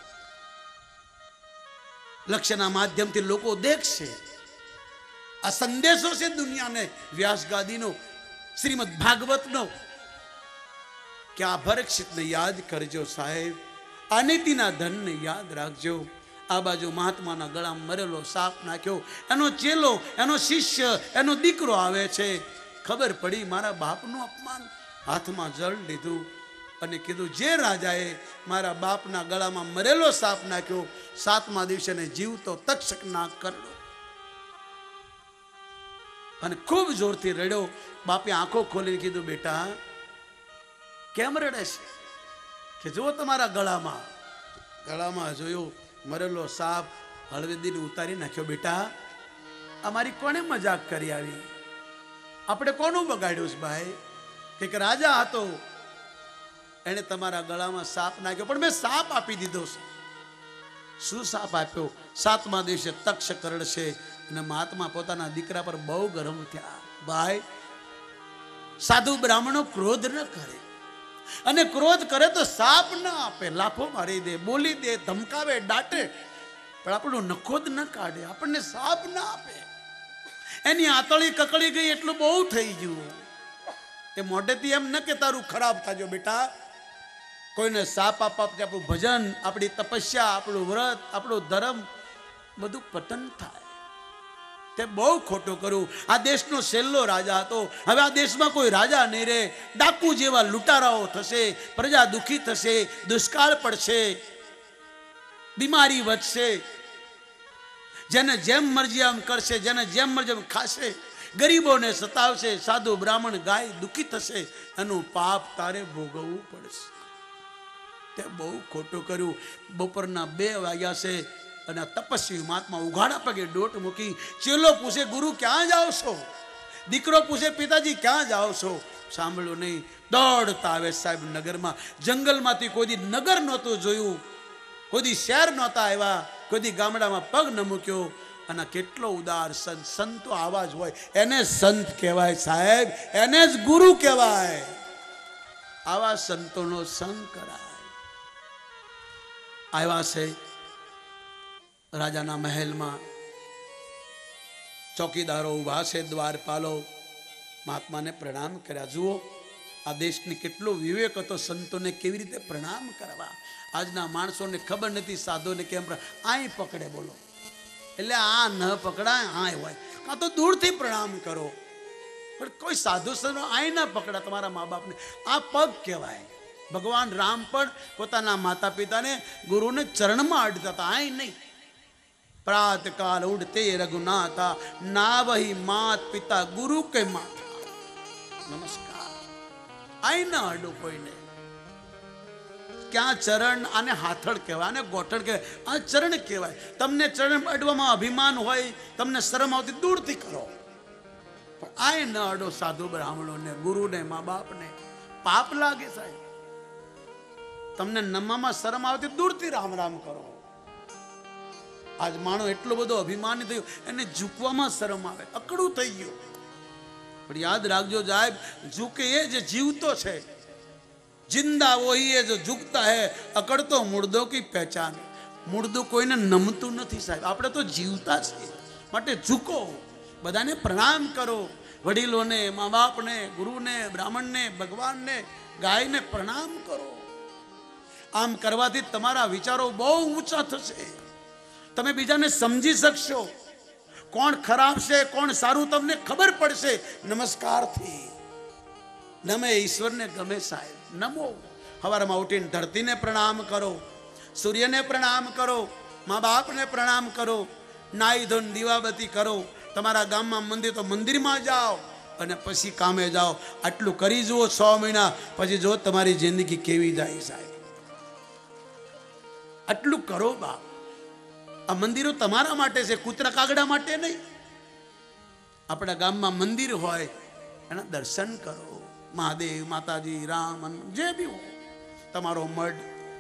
લક્ષ્યના માધ્યમથી લોકો દેખશે. આ સંદેશો છે દુનિયાને, વ્યાસ ગાદીનો, શ્રીમદ ભાગવતનો, કે આ પરીક્ષિતને યાદ કરજો સાહેબ, અનિતિના ધનને યાદ રાખજો. આ બાજુ મહાત્માના ગળામાં મરેલો સાપ નાખ્યો. એનો ચેલો, એનો શિષ્ય, એનો દીકરો આવે છે. ખબર પડી મારા બાપનું અપમાન. હાથમાં જળ લીધું અને કીધું, જે રાજાએ મારા બાપના ગળામાં મરેલો સાપ નાખ્યો, 7મા દિવસે જીવતો તક્ષક ના કરડો. અને ખૂબ જોરથી રડ્યો. બાપે આંખો ખોલીને કીધું, બેટા કેમ રડે છે? કે જુઓ તમારા ગળામાં જોયું મરેલો સાપ, હળવેદીને ઉતારી નાખ્યો. બેટા આ મારી કોને મજાક કરી આવી? આપણે કોનું બગાડ્યું છે ભાઈ? કે રાજા હતો, એને તમારા ગળામાં સાપ નાખ્યો, પણ મેં સાપ આપી દીધો છે. શું સાપ આપ્યો? 7મા દિવસે તક્ષ કરડશે. અને મહાત્મા પોતાના દીકરા પર બહુ ગરમ થયા. ભાઈ, સાધુ બ્રાહ્મણો ક્રોધ ન કરે, અને ક્રોધ કરે તો સાપ ના આપે, લાફો મારી દે, બોલી દે, ધમકાવે, દાટે, પણ આપણું નખોદ ન કાઢે, આપણને સાપ ના આપે. એની આતળી કકડી ગઈ એટલું બહુ થઈ ગયું. એ મોઢેથી એમ ન કે તારું ખરાબ થાજો બેટા. કોઈને સાપ આપવાથી આપણું ભજન, આપણી તપસ્યા, આપણું વ્રત, આપણું ધર્મ બધું પતન થાય. તે બહુ ખોટું કર્યું. આ દેશનો છેલ્લો રાજા હતો. હવે આ દેશમાં કોઈ રાજા નહીં રહે. ડાકુ જેવા લૂંટારાઓ થશે, પ્રજા દુઃખી થશે, દુષ્કાળ પડશે, બીમારી વધશે. જેને જેમ મરજી આમ કરશે, જેને જેમ મરજી આમ ખાશે, ગરીબોને સતાવશે, સાધુ બ્રાહ્મણ ગાય દુઃખી થશે. એનું પાપ તારે ભોગવવું પડશે. તે બહુ ખોટું કર્યું. બપોરના 2 વાગ્યા છે. અને આ તપસ્વી મહાત્મા ઉઘાડા પગે દોટ મૂકી. ચેલો પૂછે ગુરુ ક્યાં જાઓ છો? દીકરો પૂછે પિતાજી ક્યાં જાઓ છો? સાંભળ્યું નહીં, દોડતા આવે સાહેબ નગરમાં. જંગલમાંથી કોઈ નગર નહોતું જોયું, કોઈ શહેર નહોતા આવ્યા, કોઈ ગામડામાં પગ ન મૂક્યો. અને કેટલો ઉદાર સંત. સંતો આવા જ હોય, એને સંત કહેવાય સાહેબ, એને જ ગુરુ કહેવાય. આવા સંતોનો સંગ કરાય. આવ્યા છે રાજાના મહેલમાં, ચોકીદારો ઉભા છે, દ્વારપાલો. મહાત્માને પ્રણામ કર્યા. જુઓ આ દેશની કેટલો વિવેક હતો, સંતોને કેવી રીતે પ્રણામ કરવા. આજના માણસોને ખબર નથી સાધુને કેમ આય પકડે. બોલો એટલે આ ન પકડાય, આય હોય, કાં તો દૂરથી પ્રણામ કરો. પણ કોઈ સાધુ સંતો આય ના પકડા તમારા મા બાપને. આ પગ કહેવાય. ભગવાન રામ પણ પોતાના માતા પિતાને ગુરુને ચરણમાં અડતા હતા, આય નહીં. प्रात काल उड़ते रघुनाथा, ना वही मात पिता गुरु के माथा. नमस्कार. આઈ ના અડો કોઈને. ક્યાં ચરણ, આને હાથડ કહેવાય, આને ગોઠડ કહેવાય, આ ચરણ કહેવાય. તમને ચરણ અડવામાં અભિમાન હોય, તમને શરમ આવતી, દૂરથી કરો. પણ આય ન અડો સાધુ બ્રાહ્મણોને, ગુરુને, મા બાપને. પાપ લાગે સાહેબ. તમને નમવામાં શરમ આવતી, દૂરથી રામ રામ કરો. આજ માણો એટલો બધો અભિમાની થયો, એને ઝૂકવામાં શરમ આવે, અકડું થઈ ગયું. પણ યાદ રાખજો સાહેબ, ઝૂકે એ જે જીવતો છે, જિંદા વહી એ જો ઝૂકતા હે, અકડતો મુર્દો કી પહેચાન. મુર્દું કોઈને નમતું નથી સાહેબ, આપણે તો જીવતા છીએ. માટે ઝૂકો, બધાને પ્રણામ કરો. વડીલોને, મા બાપને, ગુરુને, બ્રાહ્મણને, ભગવાનને, ગાયને પ્રણામ કરો. આમ કરવાથી તમારા વિચારો બહુ ઊંચા થશે. તમે બીજાને સમજી શકશો. કોણ ખરાબ છે, કોણ સારું, તમને ખબર પડશે નમસ્કારથી. નમે ઈશ્વરને ગમે સાહેબ, નમો. સવારમાં ઉઠીને ધરતીને પ્રણામ કરો, સૂર્યને પ્રણામ કરો, મા બાપને પ્રણામ કરો, નાઈ ધોઈને દીવાબત્તી કરો. તમારા ગામમાં મંદિર તો મંદિરમાં જાઓ અને પછી કામે જાઓ. આટલું કરી જુઓ 6 મહિના, પછી જો તમારી જિંદગી કેવી જાય સાહેબ. આટલું કરો બાપ. આ મંદિરો તમારા માટે છે, કૂતરા કાગડા માટે નહીં. આપણા ગામમાં મંદિર હોય એના દર્શન કરો. મહાદેવ, માતાજી, રામ, જે બી હોય, તમારો મઢ.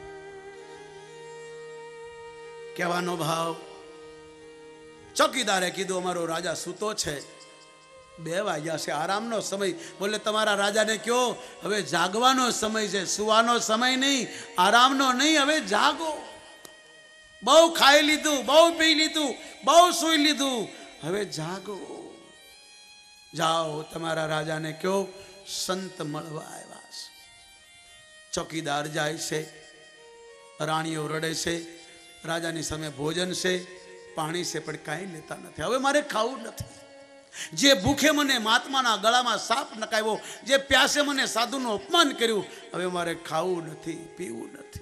કહેવાનો ભાવ, ચોકીદારે કીધું અમારો રાજા સૂતો છે, 2 વાગ્યા છે, આરામનો સમય. બોલે તમારા રાજાને કયો હવે જાગવાનો સમય છે, સુવાનો સમય નહીં, આરામનો નહીં, હવે જાગો. બહુ ખાઈ લીધું, બહુ પી લીધું, બહુ સૂઈ લીધું, હવે જાગો. જાઓ તમારા રાજાને કયો સંત મળવા આવ્યા છે. ચોકીદાર જાય છે, રાણીઓ રડે છે, રાજાની સામે ભોજન છે, પાણી છે, પણ કાંઈ લેતા નથી. હવે મારે ખાવું નથી. જે ભૂખે મને મહાત્માના ગળામાં સાપ નકાવ્યો, જે પ્યાસે મને સાધુનું અપમાન કર્યું, હવે મારે ખાવું નથી, પીવું નથી.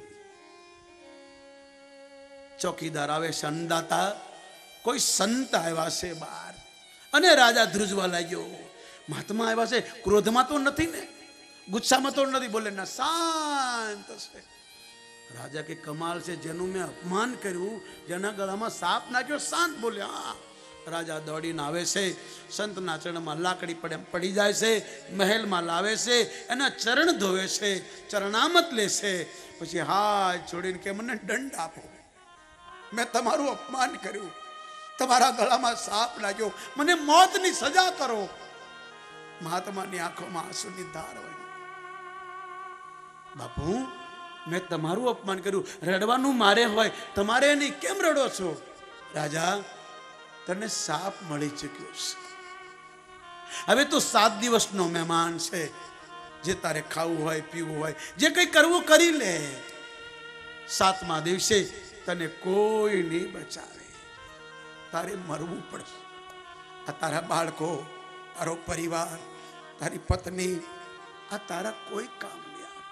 ચોકીદાર આવે છે, અંદાતા કોઈ સંત આવ્યા છે બહાર. અને રાજા ધ્રુજવા લાગ્યો. મહાત્મા આવ્યા છે, ક્રોધમાં તો નથી ને, ગુસ્સામાં તો નથી. બોલે ના, શાંત છે. રાજા કે કમાલ છે, જેનું મેં અપમાન કર્યું, જેના ગળામાં સાપ નાખ્યો, શાંત. બોલે હા. રાજા દોડીને આવે છે, સંતના ચરણમાં લાકડી પડે પડી જાય છે, મહેલમાં લાવે છે, એના ચરણ ધોવે છે, ચરણામત લે છે. પછી હાથ જોડીને કે મને દંડ આપો, મેં તમારું અપમાન કર્યું, તમારા ગળામાં સાપ લાગ્યો, મને મોતની સજા કરો. મહાત્માની આંખોમાં આંસુની ધાર વળી. બાપુ, મેં તમારું અપમાન કર્યું, રડવાનું મારે હોય, તમારે નહીં, કેમ રડો છો? રાજા, તને સાપ મળી ચૂક્યો છે. હવે તો 7 દિવસનો મહેમાન છે. જે તારે ખાવું હોય, પીવું હોય, જે કંઈ કરવું કરી લે. 7મા દિવસે તને કોઈ નહીં બચાવે, તારે મરવું પડશે. આ તારા બાળકો, તારો પરિવાર, તારી પત્ની, આ તારા કોઈ કામ નહીં આવે.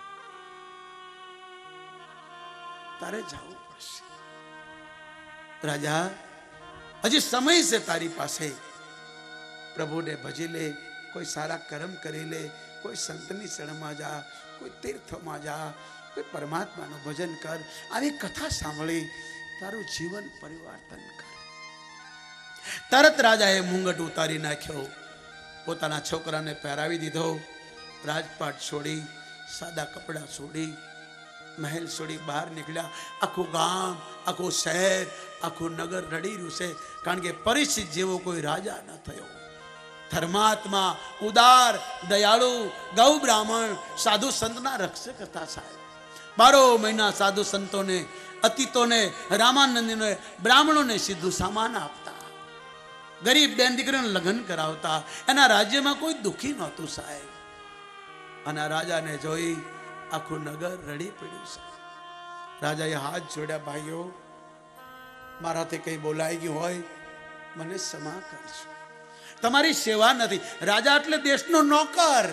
તારે જવું પડશે. રાજા, હજી સમય છે તારી પાસે. પ્રભુને ભજી લે, કોઈ સારા કર્મ કરી લે, કોઈ સંતની શરણમાં જા, કોઈ તીર્થમાં જા, કોઈ પરમાત્માનું ભજન કર. આવી કથા સાંભળી તારું જીવન પરિવર્તન કરે. તરત રાજાએ મુંગટ ઉતારી નાખ્યો, પોતાના છોકરાને પહેરાવી દીધો, રાજપાટ છોડી, સાદા કપડાં છોડી, મહેલ છોડી બહાર નીકળ્યા. આખું ગામ, આખું શહેર, આખું નગર રડી રહ્યું છે, કારણ કે પરિસ્થિતિ જેવો કોઈ રાજા ન થયો. ધર્માત્મા, ઉદાર, દયાળુ, ગૌ બ્રાહ્મણ, સાધુ સંતના રક્ષક હતા સાહેબ. 12 મહિના સાધુ સંતોને, અતીતોને, રામાનંદીને, બ્રાહ્મણોને સીધું સામાન આપતા, ગરીબ બેન દીકરીને લગ્ન કરાવતા. એના રાજ્યમાં કોઈ દુઃખી નહોતું સાહેબ. અને રાજાને જોઈ આખું નગર રડી પડ્યું છે. રાજાએ હાથ જોડ્યા, ભાઈઓ મારાથી કંઈ બોલાઈ ગયું હોય મને ક્ષમા કરજો, તમારી સેવા નથી. રાજા એટલે દેશનો નોકર,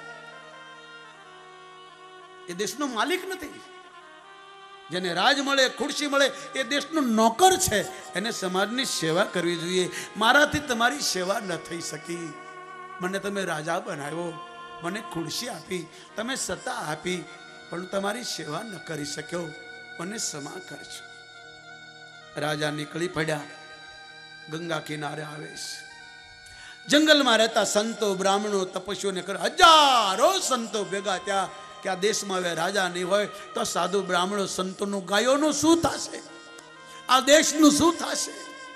એ દેશનો માલિક નથી. જેને રાજ મળે, ખુરશી મળે, એ દેશનો નોકર છે. એને સમાજની સેવા કરવી જોઈએ. મારાથી તમારી સેવા ન થઈ શકી. મને તમે રાજા બનાવ્યો, મને ખુરશી આપી, તમે સત્તા આપી, પણ તમારી સેવા ન કરી શક્યો, મને ક્ષમા કરજો. રાજા નીકળી પડ્યા, ગંગા કિનારે આવે છે. જંગલમાં રહેતા સંતો, બ્રાહ્મણો, તપસ્વીઓને હજારો સંતો ભેગા થયા કે આ દેશમાં હવે રાજા નહીં હોય તો સાધુ બ્રાહ્મણો સંતોનું ગાયોનું શું થશે, આ દેશનું શું થશે.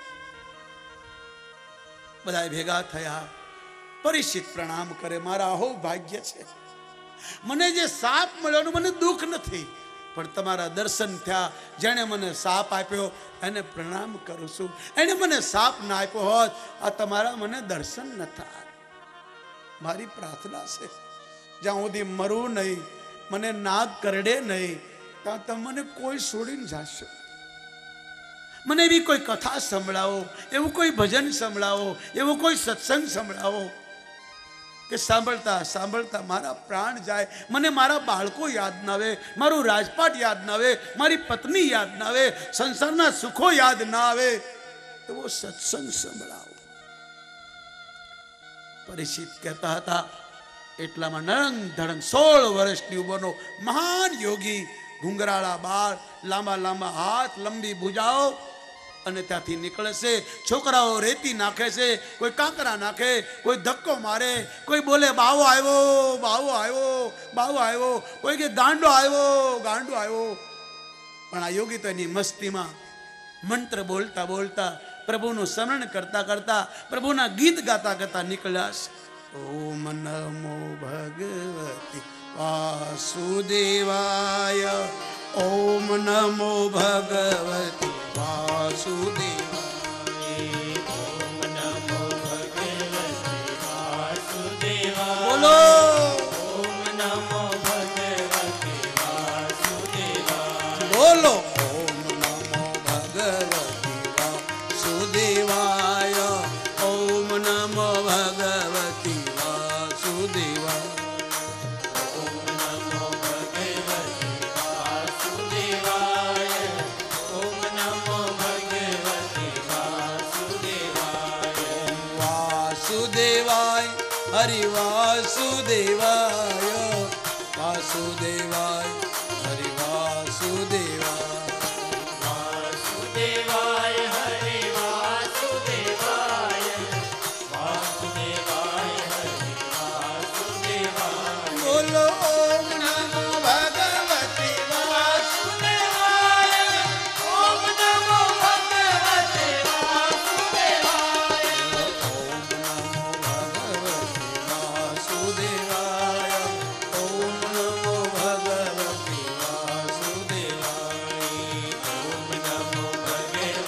બધા ભેગા થયા. પરિચિત પ્રણામ કરે, મારા અહો ભાગ્ય છે, મને જે સાપ મળ્યો મને દુઃખ નથી, પણ તમારા દર્શન થયા. જેણે મને સાપ આપ્યો એને પ્રણામ કરું છું. એને મને સાપ ના આપ્યો હોત આ તમારા મને દર્શન ન થાય. મારી પ્રાર્થના છે જ્યાં સુધી મરું નહીં, મને નાગ કરડે નહીં, ત્યાં તમે મને કોઈ છોડીને જાશો. મને એવી કોઈ કથા સંભળાવો, એવું કોઈ ભજન સંભળાવો, એવો કોઈ સત્સંગ સંભળાવો કે સાંભળતા સાંભળતા મારા પ્રાણ જાય. મને મારા બાળકો યાદ ના આવે, મારું રાજપાટ યાદ ના આવે, મારી પત્ની યાદ ના આવે, સંસારના સુખો યાદ ના આવે, એવો સત્સંગ સંભળાવો. પરિચિત કહેતા હતા. એટલામાં નરંગ ધડંગ 16 વર્ષની ઉંમરનો મહાન યોગી, ઘુંઘરાળા બાળ, લાંબા લાંબા હાથ, લંબી ભુજાઓ, અને ત્યાંથી નીકળે છે. છોકરાઓ રેતી નાખે છે, કોઈ કાંકરા નાખે, કોઈ ધક્કો મારે, કોઈ બોલે બાવો આવ્યો, બાવો આવ્યો, બાવો આવ્યો, કોઈ કે ગાંડો આવ્યો, ગાંડો આવ્યો. પણ આ યોગી તો એની મસ્તીમાં મંત્ર બોલતા બોલતા, પ્રભુનું સ્મરણ કરતા કરતા, પ્રભુના ગીત ગાતા ગાતા નીકળ્યા છે. ઓમ નમો ભગવતી વાસુદેવાય, ઓમ નમો ભગવતી વાસુદેવાય, ઓમ નમો ભગવતી વાસુદેવાય, બોલો ઓમ નમો ભગવતી વાસુદેવાય, બોલો ઓમ નમો ભગવતી વાસુદેવાય, ઓમ નમો ભગવતી વાસુદેવાય, ઓમ નમો ભગવતી વાસુદેવાય, ઓમ નમો ભગવતી વાસુદેવાય, વાસુદેવાય હરિ વાસુદેવાય, વાસુદેવાય હરિ વાસુદેવાય, વાસુદેવાય હરિ વાસુદેવાય, વાસુદેવાય હરિ વાસુદેવાય, બોલો ઓમ નમો ભગવતી વાસુદેવાય, ઓમ નમો ભગવતી વાસુદેવાય, ઓમ નમો ભગવતી વાસુદેવાય, ઓમ નમો ભગવતી વાસુદેવાય, ઓમ નમો ભગવતી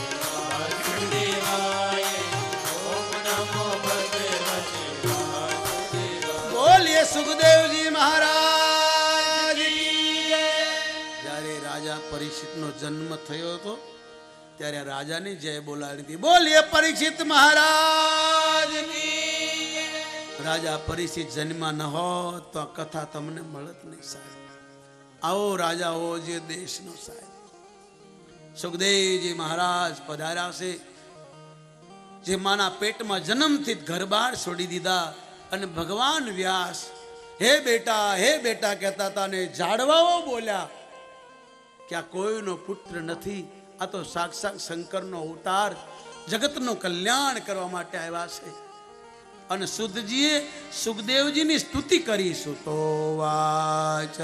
વાસુદેવાય, ઓમ નમો ભગવતી વાસુદેવાય. બોલીએ સુખદેવજી મહારાજ કી જય. જ્યારે રાજા પરિચિતનો જન્મ થયો હતો ત્યારે રાજાની જય બોલાવી હતી. બોલીએ પરિચિત મહારાજ કી જય. રાજા પરિચિત જન્મમાં ન હોત તો આ કથા તમને મળત નહીં સાહેબ. આવો રાજા હો જે દેશનો સાહેબ. સુખદેવજી મહારાજ પધાર્યા છે, જે માના પેટમાં જન્મથી જ ઘર બહાર છોડી દીધા. અને ભગવાન વ્યાસ હે બેટા કહેતા હતા, ને ઝાડવાઓ બોલ્યા કે આ કોઈનો પુત્ર નથી, આ તો સાક્ષાત શંકરનો અવતાર જગતનું કલ્યાણ કરવા માટે આવ્યા છે. અને સુતજીએ સુખદેવજીની સ્તુતિ કરીશું. તો વાચ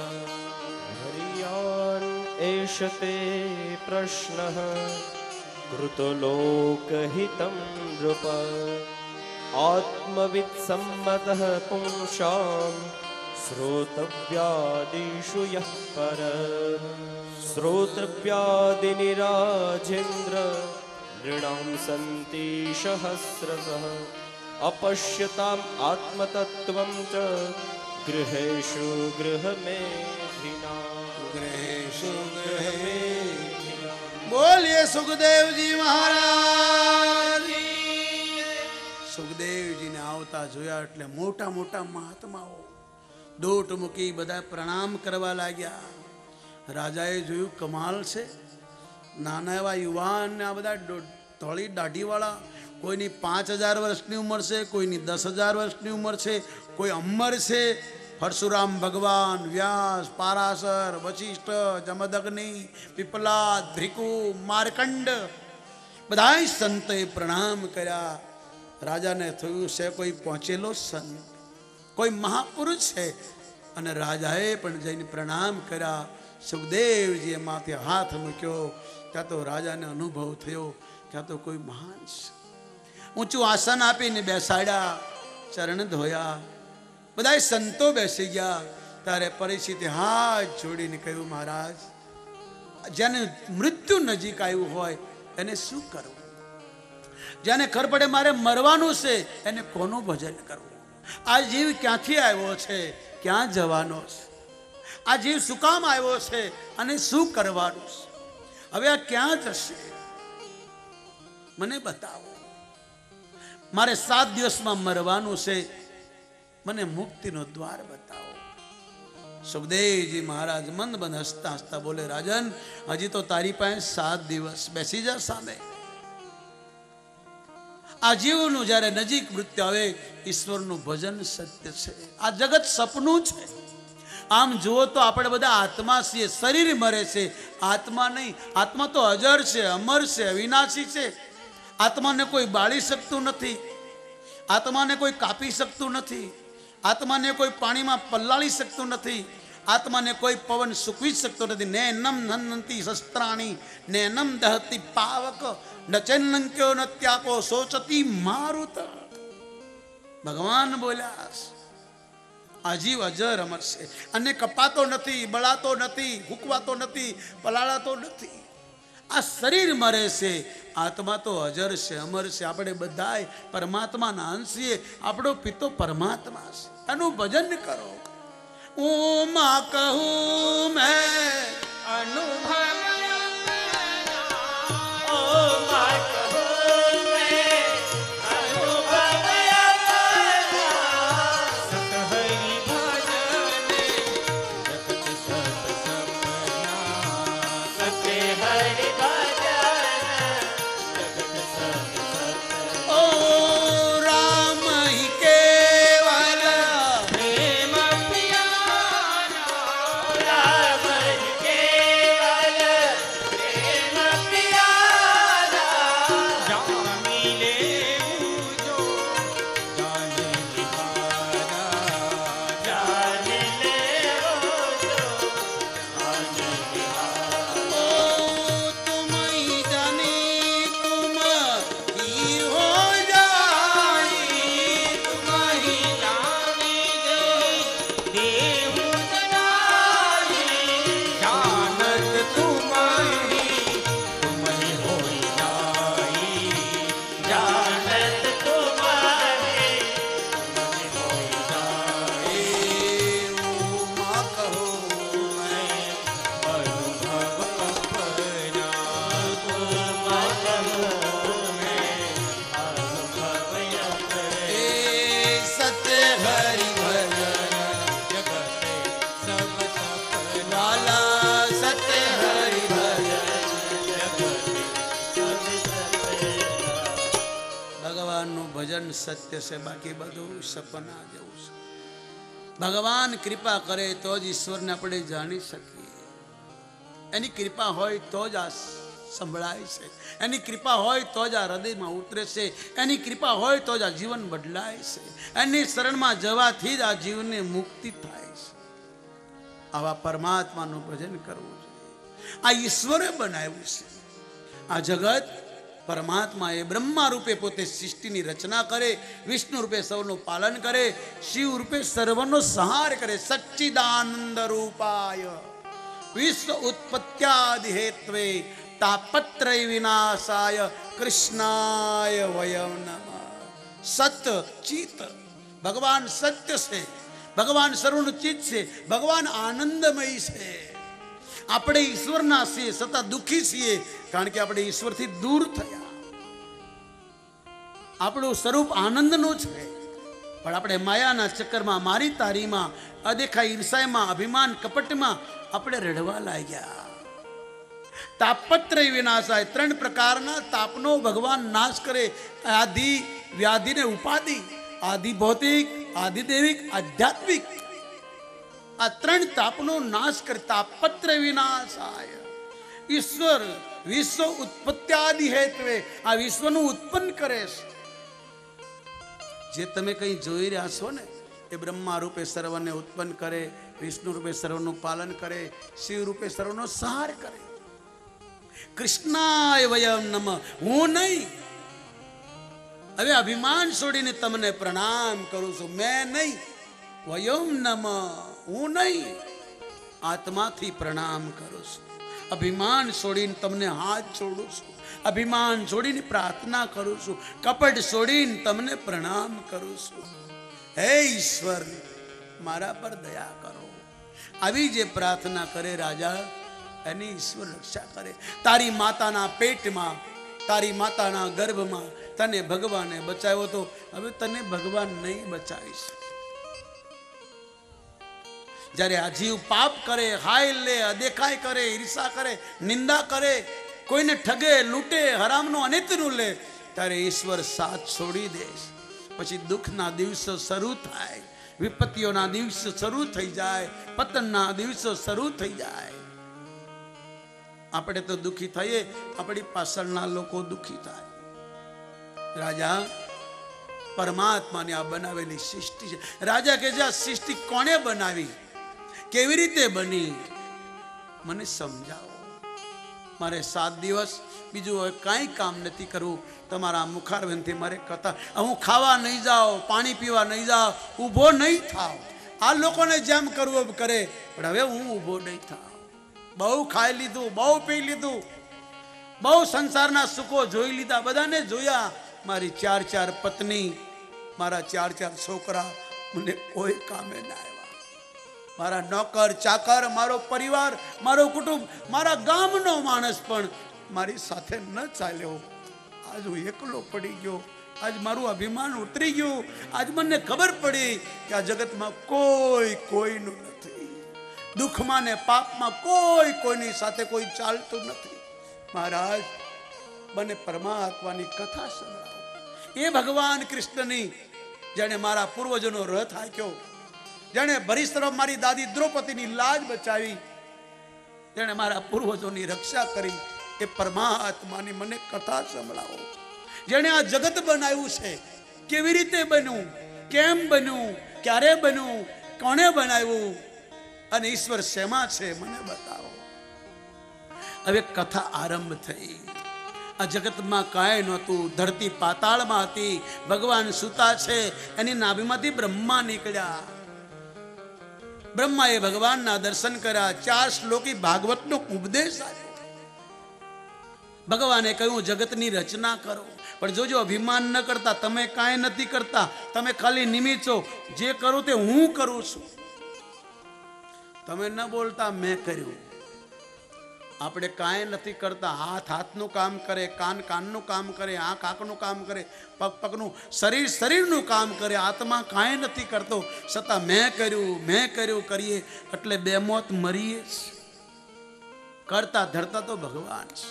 હરિયાન એષ તે પ્રશ્નઃ કૃતો લોકહિતં નૃપ આત્મવિદ સંમતઃ પુંસામ શ્રોતવ્યાદિષુ યઃ પર શ્રોતવ્યાદિનિરાજેન્દ્ર નૃણાં સંતિ સહસ્રશઃ अपश्यताम् आत्मतत्त्वं च गृहेषु गृहमेधिना ગૃહેશુ ગૃહમેધિના. બોલીએ સુખદેવજી મહારાજ. સુખદેવજીને આવતા જોયા એટલે મોટા મોટા મહાત્માઓ દોટ મૂકી બધા પ્રણામ કરવા લાગ્યા. રાજાએ જોયું કમાલ છે, નાના એવા યુવાન ને આ બધા ધોળી દાઢીવાળા, કોઈની 5000 વર્ષની ઉંમર છે, કોઈની 10,000 વર્ષની ઉંમર છે, કોઈ અમર છે. પરશુરામ ભગવાન, વ્યાસ, પારાશર, વશિષ્ઠ, જમદગ્નિ, પીપલાદ, ભ્રિકુ, માર્કંડ બધાય સંતોએ પ્રણામ કર્યા. રાજાને થયું છે કોઈ પહોંચેલો સંત, કોઈ મહાપુરુષ છે. અને રાજાએ પણ જઈને પ્રણામ કર્યા. સુખદેવજીએ માથે હાથ મૂક્યો. ત્યાં તો રાજાને અનુભવ થયો કે આ તો કોઈ મહાન છે. ઊંચું આસન આપીને બેસાડ્યા, ચરણ ધોયા. બધા સંતો બેસી ગયા. ત્યારે પરિસ્થિતિ હાથ જોડીને કહ્યું, મહારાજ, જેને મૃત્યુ નજીક આવ્યું હોય એને શું કરવું? જેને ખબર પડે મારે મરવાનું છે એને કોનું ભજન કરવું? આ જીવ ક્યાંથી આવ્યો છે, ક્યાં જવાનો છે? આ જીવ શું કામ આવ્યો છે અને શું કરવાનું છે? હવે આ ક્યાં જશે? મને બતાવો. મારે 7 દિવસમાં મરવાનું છે, મને મુક્તિનો દ્વાર બતાવો. સુખદેવજી મહારાજ મંદ મંદ હસતા હસતા બોલે, રાજન, હજી તો તારી પાસે 7 દિવસ. બેસી જા સામે. આ જીવનું જ્યારે નજીક મૃત્યુ આવે, ઈશ્વરનું ભજન સત્ય છે. આ જગત સપનું છે. આમ જુઓ તો આપણે બધા આત્મા છીએ, શરીર મરે છે, આત્મા નહીં. આત્મા તો અજર છે, અમર છે, અવિનાશી છે. આત્માને કોઈ બાળી શકતું નથી, આત્માને કોઈ કાપી શકતું નથી, આત્માને કોઈ પાણીમાં પલાળી શકતું નથી, આત્માને કોઈ પવન સૂકવી શકતો નથી. નૈનમ નંદંતી શસ્ત્રાણી નૈનમ દહતી પાવક નચેન્નંક્યો નત્યાકો શોચતી મારુત. ભગવાન બોલ્યા, આ જીવ અજર અમર છે અને કપાતો નથી, બળાતો નથી, હુકવાતો નથી, પલાળાતો નથી. આ શરીર મરે છે, આત્મા તો અજર છે, અમર છે. આપણે બધાય પરમાત્માના અંશ છીએ. આપણો પિતો પરમાત્મા છે. એનું ભજન કરો. ઉમા કહું મેં અનુભવ ભજન સત્ય છે, બાકી બધું સપના જેવું છે. ભગવાન કૃપા કરે તો જ ઈશ્વરને આપણે જાણી શકીએ. એની કૃપા હોય તો જ આ સંભળાય છે. એની કૃપા હોય તો જ આ હૃદયમાં ઉતરે છે. એની કૃપા હોય તો જ આ જીવન બદલાય છે. એની શરણમાં જવાથી જ આ જીવનને મુક્તિ થાય છે. આવા પરમાત્માનું ભજન કરવું જોઈએ. આ ઈશ્વરે બનાવ્યું છે આ જગત. પરમાત્માએ બ્રહ્મા રૂપે પોતે સૃષ્ટિની રચના કરે, વિષ્ણુ રૂપે સૌનું પાલન કરે, શિવ રૂપે સર્વનો સંહાર કરે. સચ્ચિદાનંદ રૂપાય વિશ્વ ઉત્પત્યાદિ હેત્વે તાપત્રય વિનાશાય કૃષ્ણાય વયમ નમઃ. સત્ય ચિત, ભગવાન સત્ય છે, ભગવાન સર્વનું ચિત છે, ભગવાન આનંદમય છે. આપણે ઈશ્વરના છીએ છતાં દુઃખી છીએ, કારણ કે આપણે ઈશ્વરથી દૂર થયા. આપણું સ્વરૂપ આનંદનું છે, પણ આપણે માયાના ચક્કરમાં, મારી તારીમાં, અદેખાઈ ઈર્ષામાં, અભિમાન કપટમાં આપણે રડવા લાગ્યા. તાપત્રય વિનાશાય, 3 પ્રકારના તાપનો ભગવાન નાશ કરે. આદિ વ્યાધિ ને ઉપાધિ, આદિ ભૌતિક, આદિ દૈવિક, આધ્યાત્મિક. આ 3 તાપનો નાશ કરે. તાપત્રય વિનાશાય. ઈશ્વર વિશ્વ ઉત્પત્યાદિ હેત્વે, આ વિશ્વનું ઉત્પન્ન કરે છે. જે તમે કંઈ જોઈ રહ્યા છો ને, એ બ્રહ્મા રૂપે સર્વને ઉત્પન્ન કરે, વિષ્ણુ રૂપે સર્વનું પાલન કરે, શિવ રૂપે સર્વનો સંહાર કરે. કૃષ્ણાય વયમ નમઃ. હું નહીં, હવે અભિમાન છોડીને તમને પ્રણામ કરું છું. મેં નહીં, વયમ નમઃ, હું નહીં, આત્માથી પ્રણામ કરું છું. અભિમાન છોડીને તમને હાથ છોડું છું. અભિમાન છોડીને પ્રાર્થના કરું છું. કપટ છોડીને તમને પ્રણામ કરું છું. હે ઈશ્વર, મારા પર દયા કરો. આવી જે પ્રાર્થના કરે રાજા, એની ઈશ્વર રક્ષા કરે. તારી માતાના પેટમાં, તારી માતાના ગર્ભમાં તને ભગવાને બચાવ્યો તો હવે તને ભગવાન નહીં બચાવી શકે. જ્યારે આ જીવ પાપ કરે, હાય લે, અદેખાઈ કરે, ઈર્ષા કરે, નિંદા કરે, કોઈને ઠગે, લૂંટે, હરામનું અનિતનું લે, ત્યારે ઈશ્વર સાથ છોડી દે. પછી દુઃખના દિવસો શરૂ થાય, વિપત્તિઓના દિવસો શરૂ થઈ જાય, પતનના દિવસો શરૂ થઈ જાય. આપણે તો દુઃખી થઈએ, આપણી પાછળના લોકો દુઃખી થાય. રાજા, પરમાત્માની આ બનાવેલી સૃષ્ટિ છે. રાજા કે આ સૃષ્ટિ કોણે બનાવી, કેવી રીતે બની, મને સમજાવો. મારે 7 દિવસ બીજું હવે કાંઈ કામ નથી કરવું. તમારા મુખારબંધથી મારે કથા, હું ખાવા નહીં જાઉં, પાણી પીવા નહીં જાઉં, ઊભો નહીં થાવ. આ લોકોને જેમ કરવું કરે, પણ હવે હું ઊભો નહીં થાવ. બહુ ખાઈ લીધું, બહુ પી લીધું, બહુ સંસારના સુખો જોઈ લીધા, બધાને જોયા. મારી 4 પત્ની, મારા 4 છોકરા મને કોઈ કામે ના આવ્યા. મારા નોકર ચાકર, મારો પરિવાર, મારો કુટુંબ, મારા ગામનો માણસ પણ મારી સાથે ન ચાલ્યો. આજ હું એકલો પડી ગયો. આજ મારું અભિમાન ઉતરી ગયું. આજ મને ખબર પડી કે આ જગતમાં કોઈ કોઈનું નથી. દુઃખમાં ને પાપમાં કોઈ કોઈની સાથે કોઈ ચાલતું નથી. મહારાજ, મને પરમાત્માની કથા સંભળાવો. એ ભગવાન કૃષ્ણની, જેણે મારા પૂર્વજોનો રથ હાંક્યો, જેણે ભરીસરમ મારી દાદી દ્રૌપદીની લાજ બચાવી, જેણે મારા પૂર્વજોની રક્ષા કરી, એ પરમાત્માની મને કથા સંભળાવો. જેણે આ જગત બનાવ્યું છે, કેવી રીતે બન્યું, કેમ બન્યું, ક્યારે બન્યું, કોણે બનાવ્યું, અને ઈશ્વર શેમાં છે, મને બતાવો. હવે કથા આરંભ થઈ. આ જગતમાં કાંઈ નહોતું, ધરતી પાતાળમાં હતી. ભગવાન સૂતા છે, એની નાભીમાંથી બ્રહ્મા નીકળ્યા. બ્રહ્માએ ભગવાનના દર્શન કર્યા. 4 શ્લોકી ભાગવતનો ઉપદેશ આપ્યો. ભગવાને કહ્યું જગતની રચના કરો, પણ જોજો અભિમાન ન કરતા. તમે કાંઈ નથી કરતા, તમે ખાલી નિમિત્ત છો. જે કરું તે હું કરું છું. તમે ન બોલતા મેં કર્યું. આપણે કાંઈ નથી કરતા. હાથ હાથનું કામ કરે, કાન કાનનું કામ કરે, આંખ આંખનું કામ કરે, પગ પગનું, શરીર શરીરનું કામ કરે. આત્મા કાંઈ નથી કરતો, છતાં મેં કર્યું કરીએ એટલે 2 મોત મરીએ જ. કરતા ધરતા તો ભગવાન છે.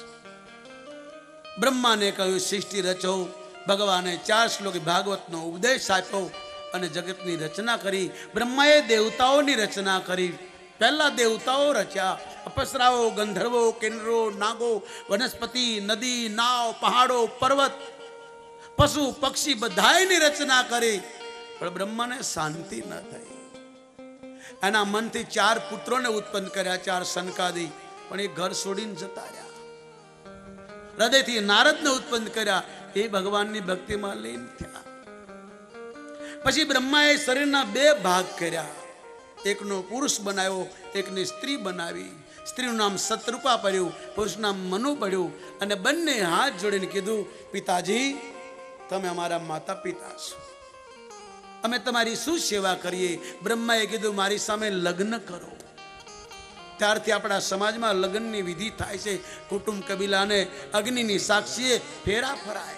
બ્રહ્માને કહ્યું સૃષ્ટિ રચો. ભગવાને 4 શ્લોક ભાગવતનો ઉપદેશ આપ્યો અને જગતની રચના કરી. બ્રહ્માએ દેવતાઓની રચના કરી. પહેલા દેવતાઓ રચ્યા, અપ્સરાઓ, ગંધર્વો, કિન્નરો, નાગો, વનસ્પતિ, નદી, નાવ, પહાડો, પર્વત, પશુ, પક્ષી બધાયની રચના કરી, પણ બ્રહ્માને શાંતિ ન થઈ. એના મનથી 4 પુત્રોને ઉત્પન્ન કર્યા, 4 સનકાદી, પણ એ ઘર છોડીને જતા રહ્યા. હૃદયથી નારદને ઉત્પન્ન કર્યા, એ ભગવાનની ભક્તિમાં લીન થયા. પછી બ્રહ્માએ શરીરના 2 ભાગ કર્યા, એકનો પુરુષ બનાવ્યો, એકની સ્ત્રી બનાવી. સ્ત્રીનું નામ શતરૂપા પડ્યું, પુરુષનું નામ મનુ પડ્યું, અને બંને હાથ જોડીને કીધું, પિતાજી તમે અમારા માતા પિતા છો, અમે તમારી શું સેવા કરીએ? બ્રહ્માએ કીધું મારી સામે લગ્ન કરો. ત્યારથી આપણા સમાજમાં લગ્નની વિધિ થાય છે. કુટુંબ કબીલાને અગ્નિની સાક્ષીએ ફેરા ફરાય.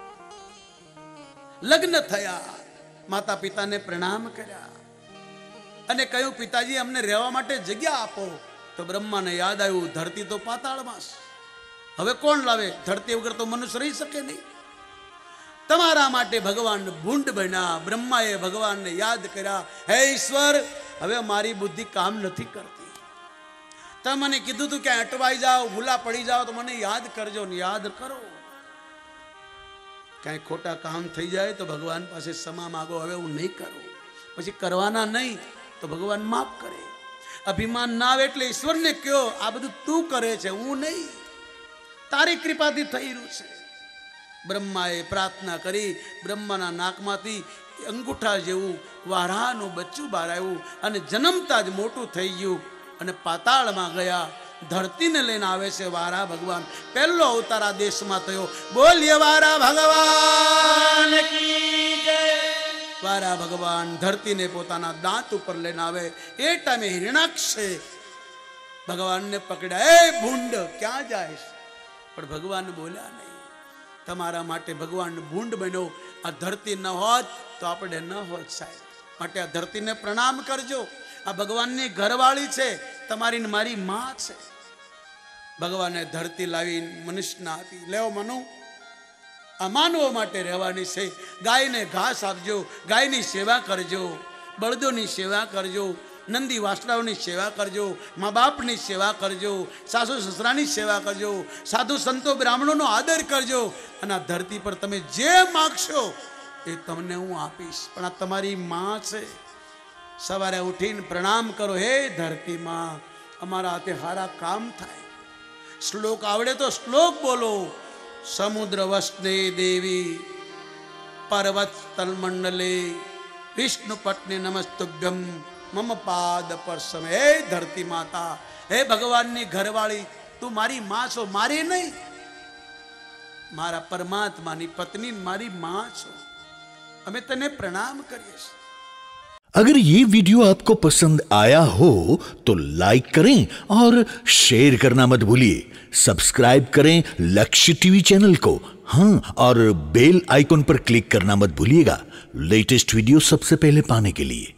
લગ્ન થયા, માતા પિતાને પ્રણામ કર્યા અને કહ્યું, પિતાજી અમને રહેવા માટે જગ્યા આપો. તો બ્રહ્માને યાદ આવ્યું, ધરતી તો પાતાળમાં છે, હવે કોણ લાવે? ધરતી વગર તો મનુષ્ય રહી શકે નહીં. તમારા માટે ભગવાન ભૂંડ બન્યા. બ્રહ્માએ ભગવાનને યાદ કર્યા, હે ઈશ્વર, હવે મારી બુદ્ધિ કામ નથી કરતી. તમે મને કીધું તું કે અટવાઈ જાઓ, ભૂલા પડી જાઓ તો મને યાદ કરજો ને યાદ કરો. કાંઈ ખોટા કામ થઈ જાય તો ભગવાન પાસે ક્ષમા માગો, હવે હું નહીં કરું. પછી કરવાના નહીં તો ભગવાન માફ કરે. અભિમાન ના આવે એટલે ઈશ્વરને કહો, આ બધું તું કરે છે, હું નહીં, તારી કૃપાથી થઈ રહ્યું છે. બ્રહ્માએ પ્રાર્થના કરી, બ્રહ્માના નાકમાંથી અંગૂઠા જેવું વારાનું બચ્ચું બહાર આવ્યું અને જન્મતા જ મોટું થઈ ગયું અને પાતાળમાં ગયા. ધરતીને લઈને આવે છે વારા ભગવાન. પહેલો અવતાર આ દેશમાં થયો. બોલીએ વારા ભગવાન કી જય. વારા ભગવાન ધરતીને પોતાના દાંત ઉપર લઈને આવે. એ ટાઈમે હિરણાક્ષે ભગવાનને પકડ્યા, એ ભૂંડ ક્યાં જાય? પણ ભગવાન બોલ્યા નહીં. તમારા માટે ભગવાન ભૂંડ બન્યો. આ ધરતી ન હોત તો આપણે ન હોત સાહેબ. માટે આ ધરતીને પ્રણામ કરજો. આ ભગવાનની ઘરવાળી છે, તમારી ને મારી માં છે. ભગવાને ધરતી લાવી મનુષ્યને આપી. લેવો મનુ, આ માનવો માટે રહેવાની છે. ગાયને ઘાસ આપજો, ગાયની સેવા કરજો, બળદોની સેવા કરજો, નંદી વાસડાઓની સેવા કરજો, મા બાપની સેવા કરજો, સાસુ સસરાની સેવા કરજો, સાધુ સંતો બ્રાહ્મણોનો આદર કરજો. અને આ ધરતી પર તમે જે માગશો એ તમને હું આપીશ. પણ આ તમારી માં છે. સવારે ઉઠીને પ્રણામ કરો, હે ધરતી માં, અમારા હાથે હારા કામ થાય. શ્લોક આવડે તો શ્લોક બોલો. સમુદ્ર વસ્ને દેવી પર્વત તલમંડલે વિષ્ણુ પત્ને નમસ્તુભ્યમ મમ પાદ પર સમે. હે ધરતી માતા, હે ભગવાનની ઘરવાળી, તું મારી માં છો, મારી નહીં, મારા પરમાત્માની પત્ની મારી માં છો. અમે તને પ્રણામ કરીએ છીએ. अगर ये वीडियो आपको पसंद आया हो तो लाइक करें और शेयर करना मत भूलिए. सब्सक्राइब करें लक्ष्य टीवी चैनल को. हाँ, और बेल आइकॉन पर क्लिक करना मत भूलिएगा लेटेस्ट वीडियो सबसे पहले पाने के लिए.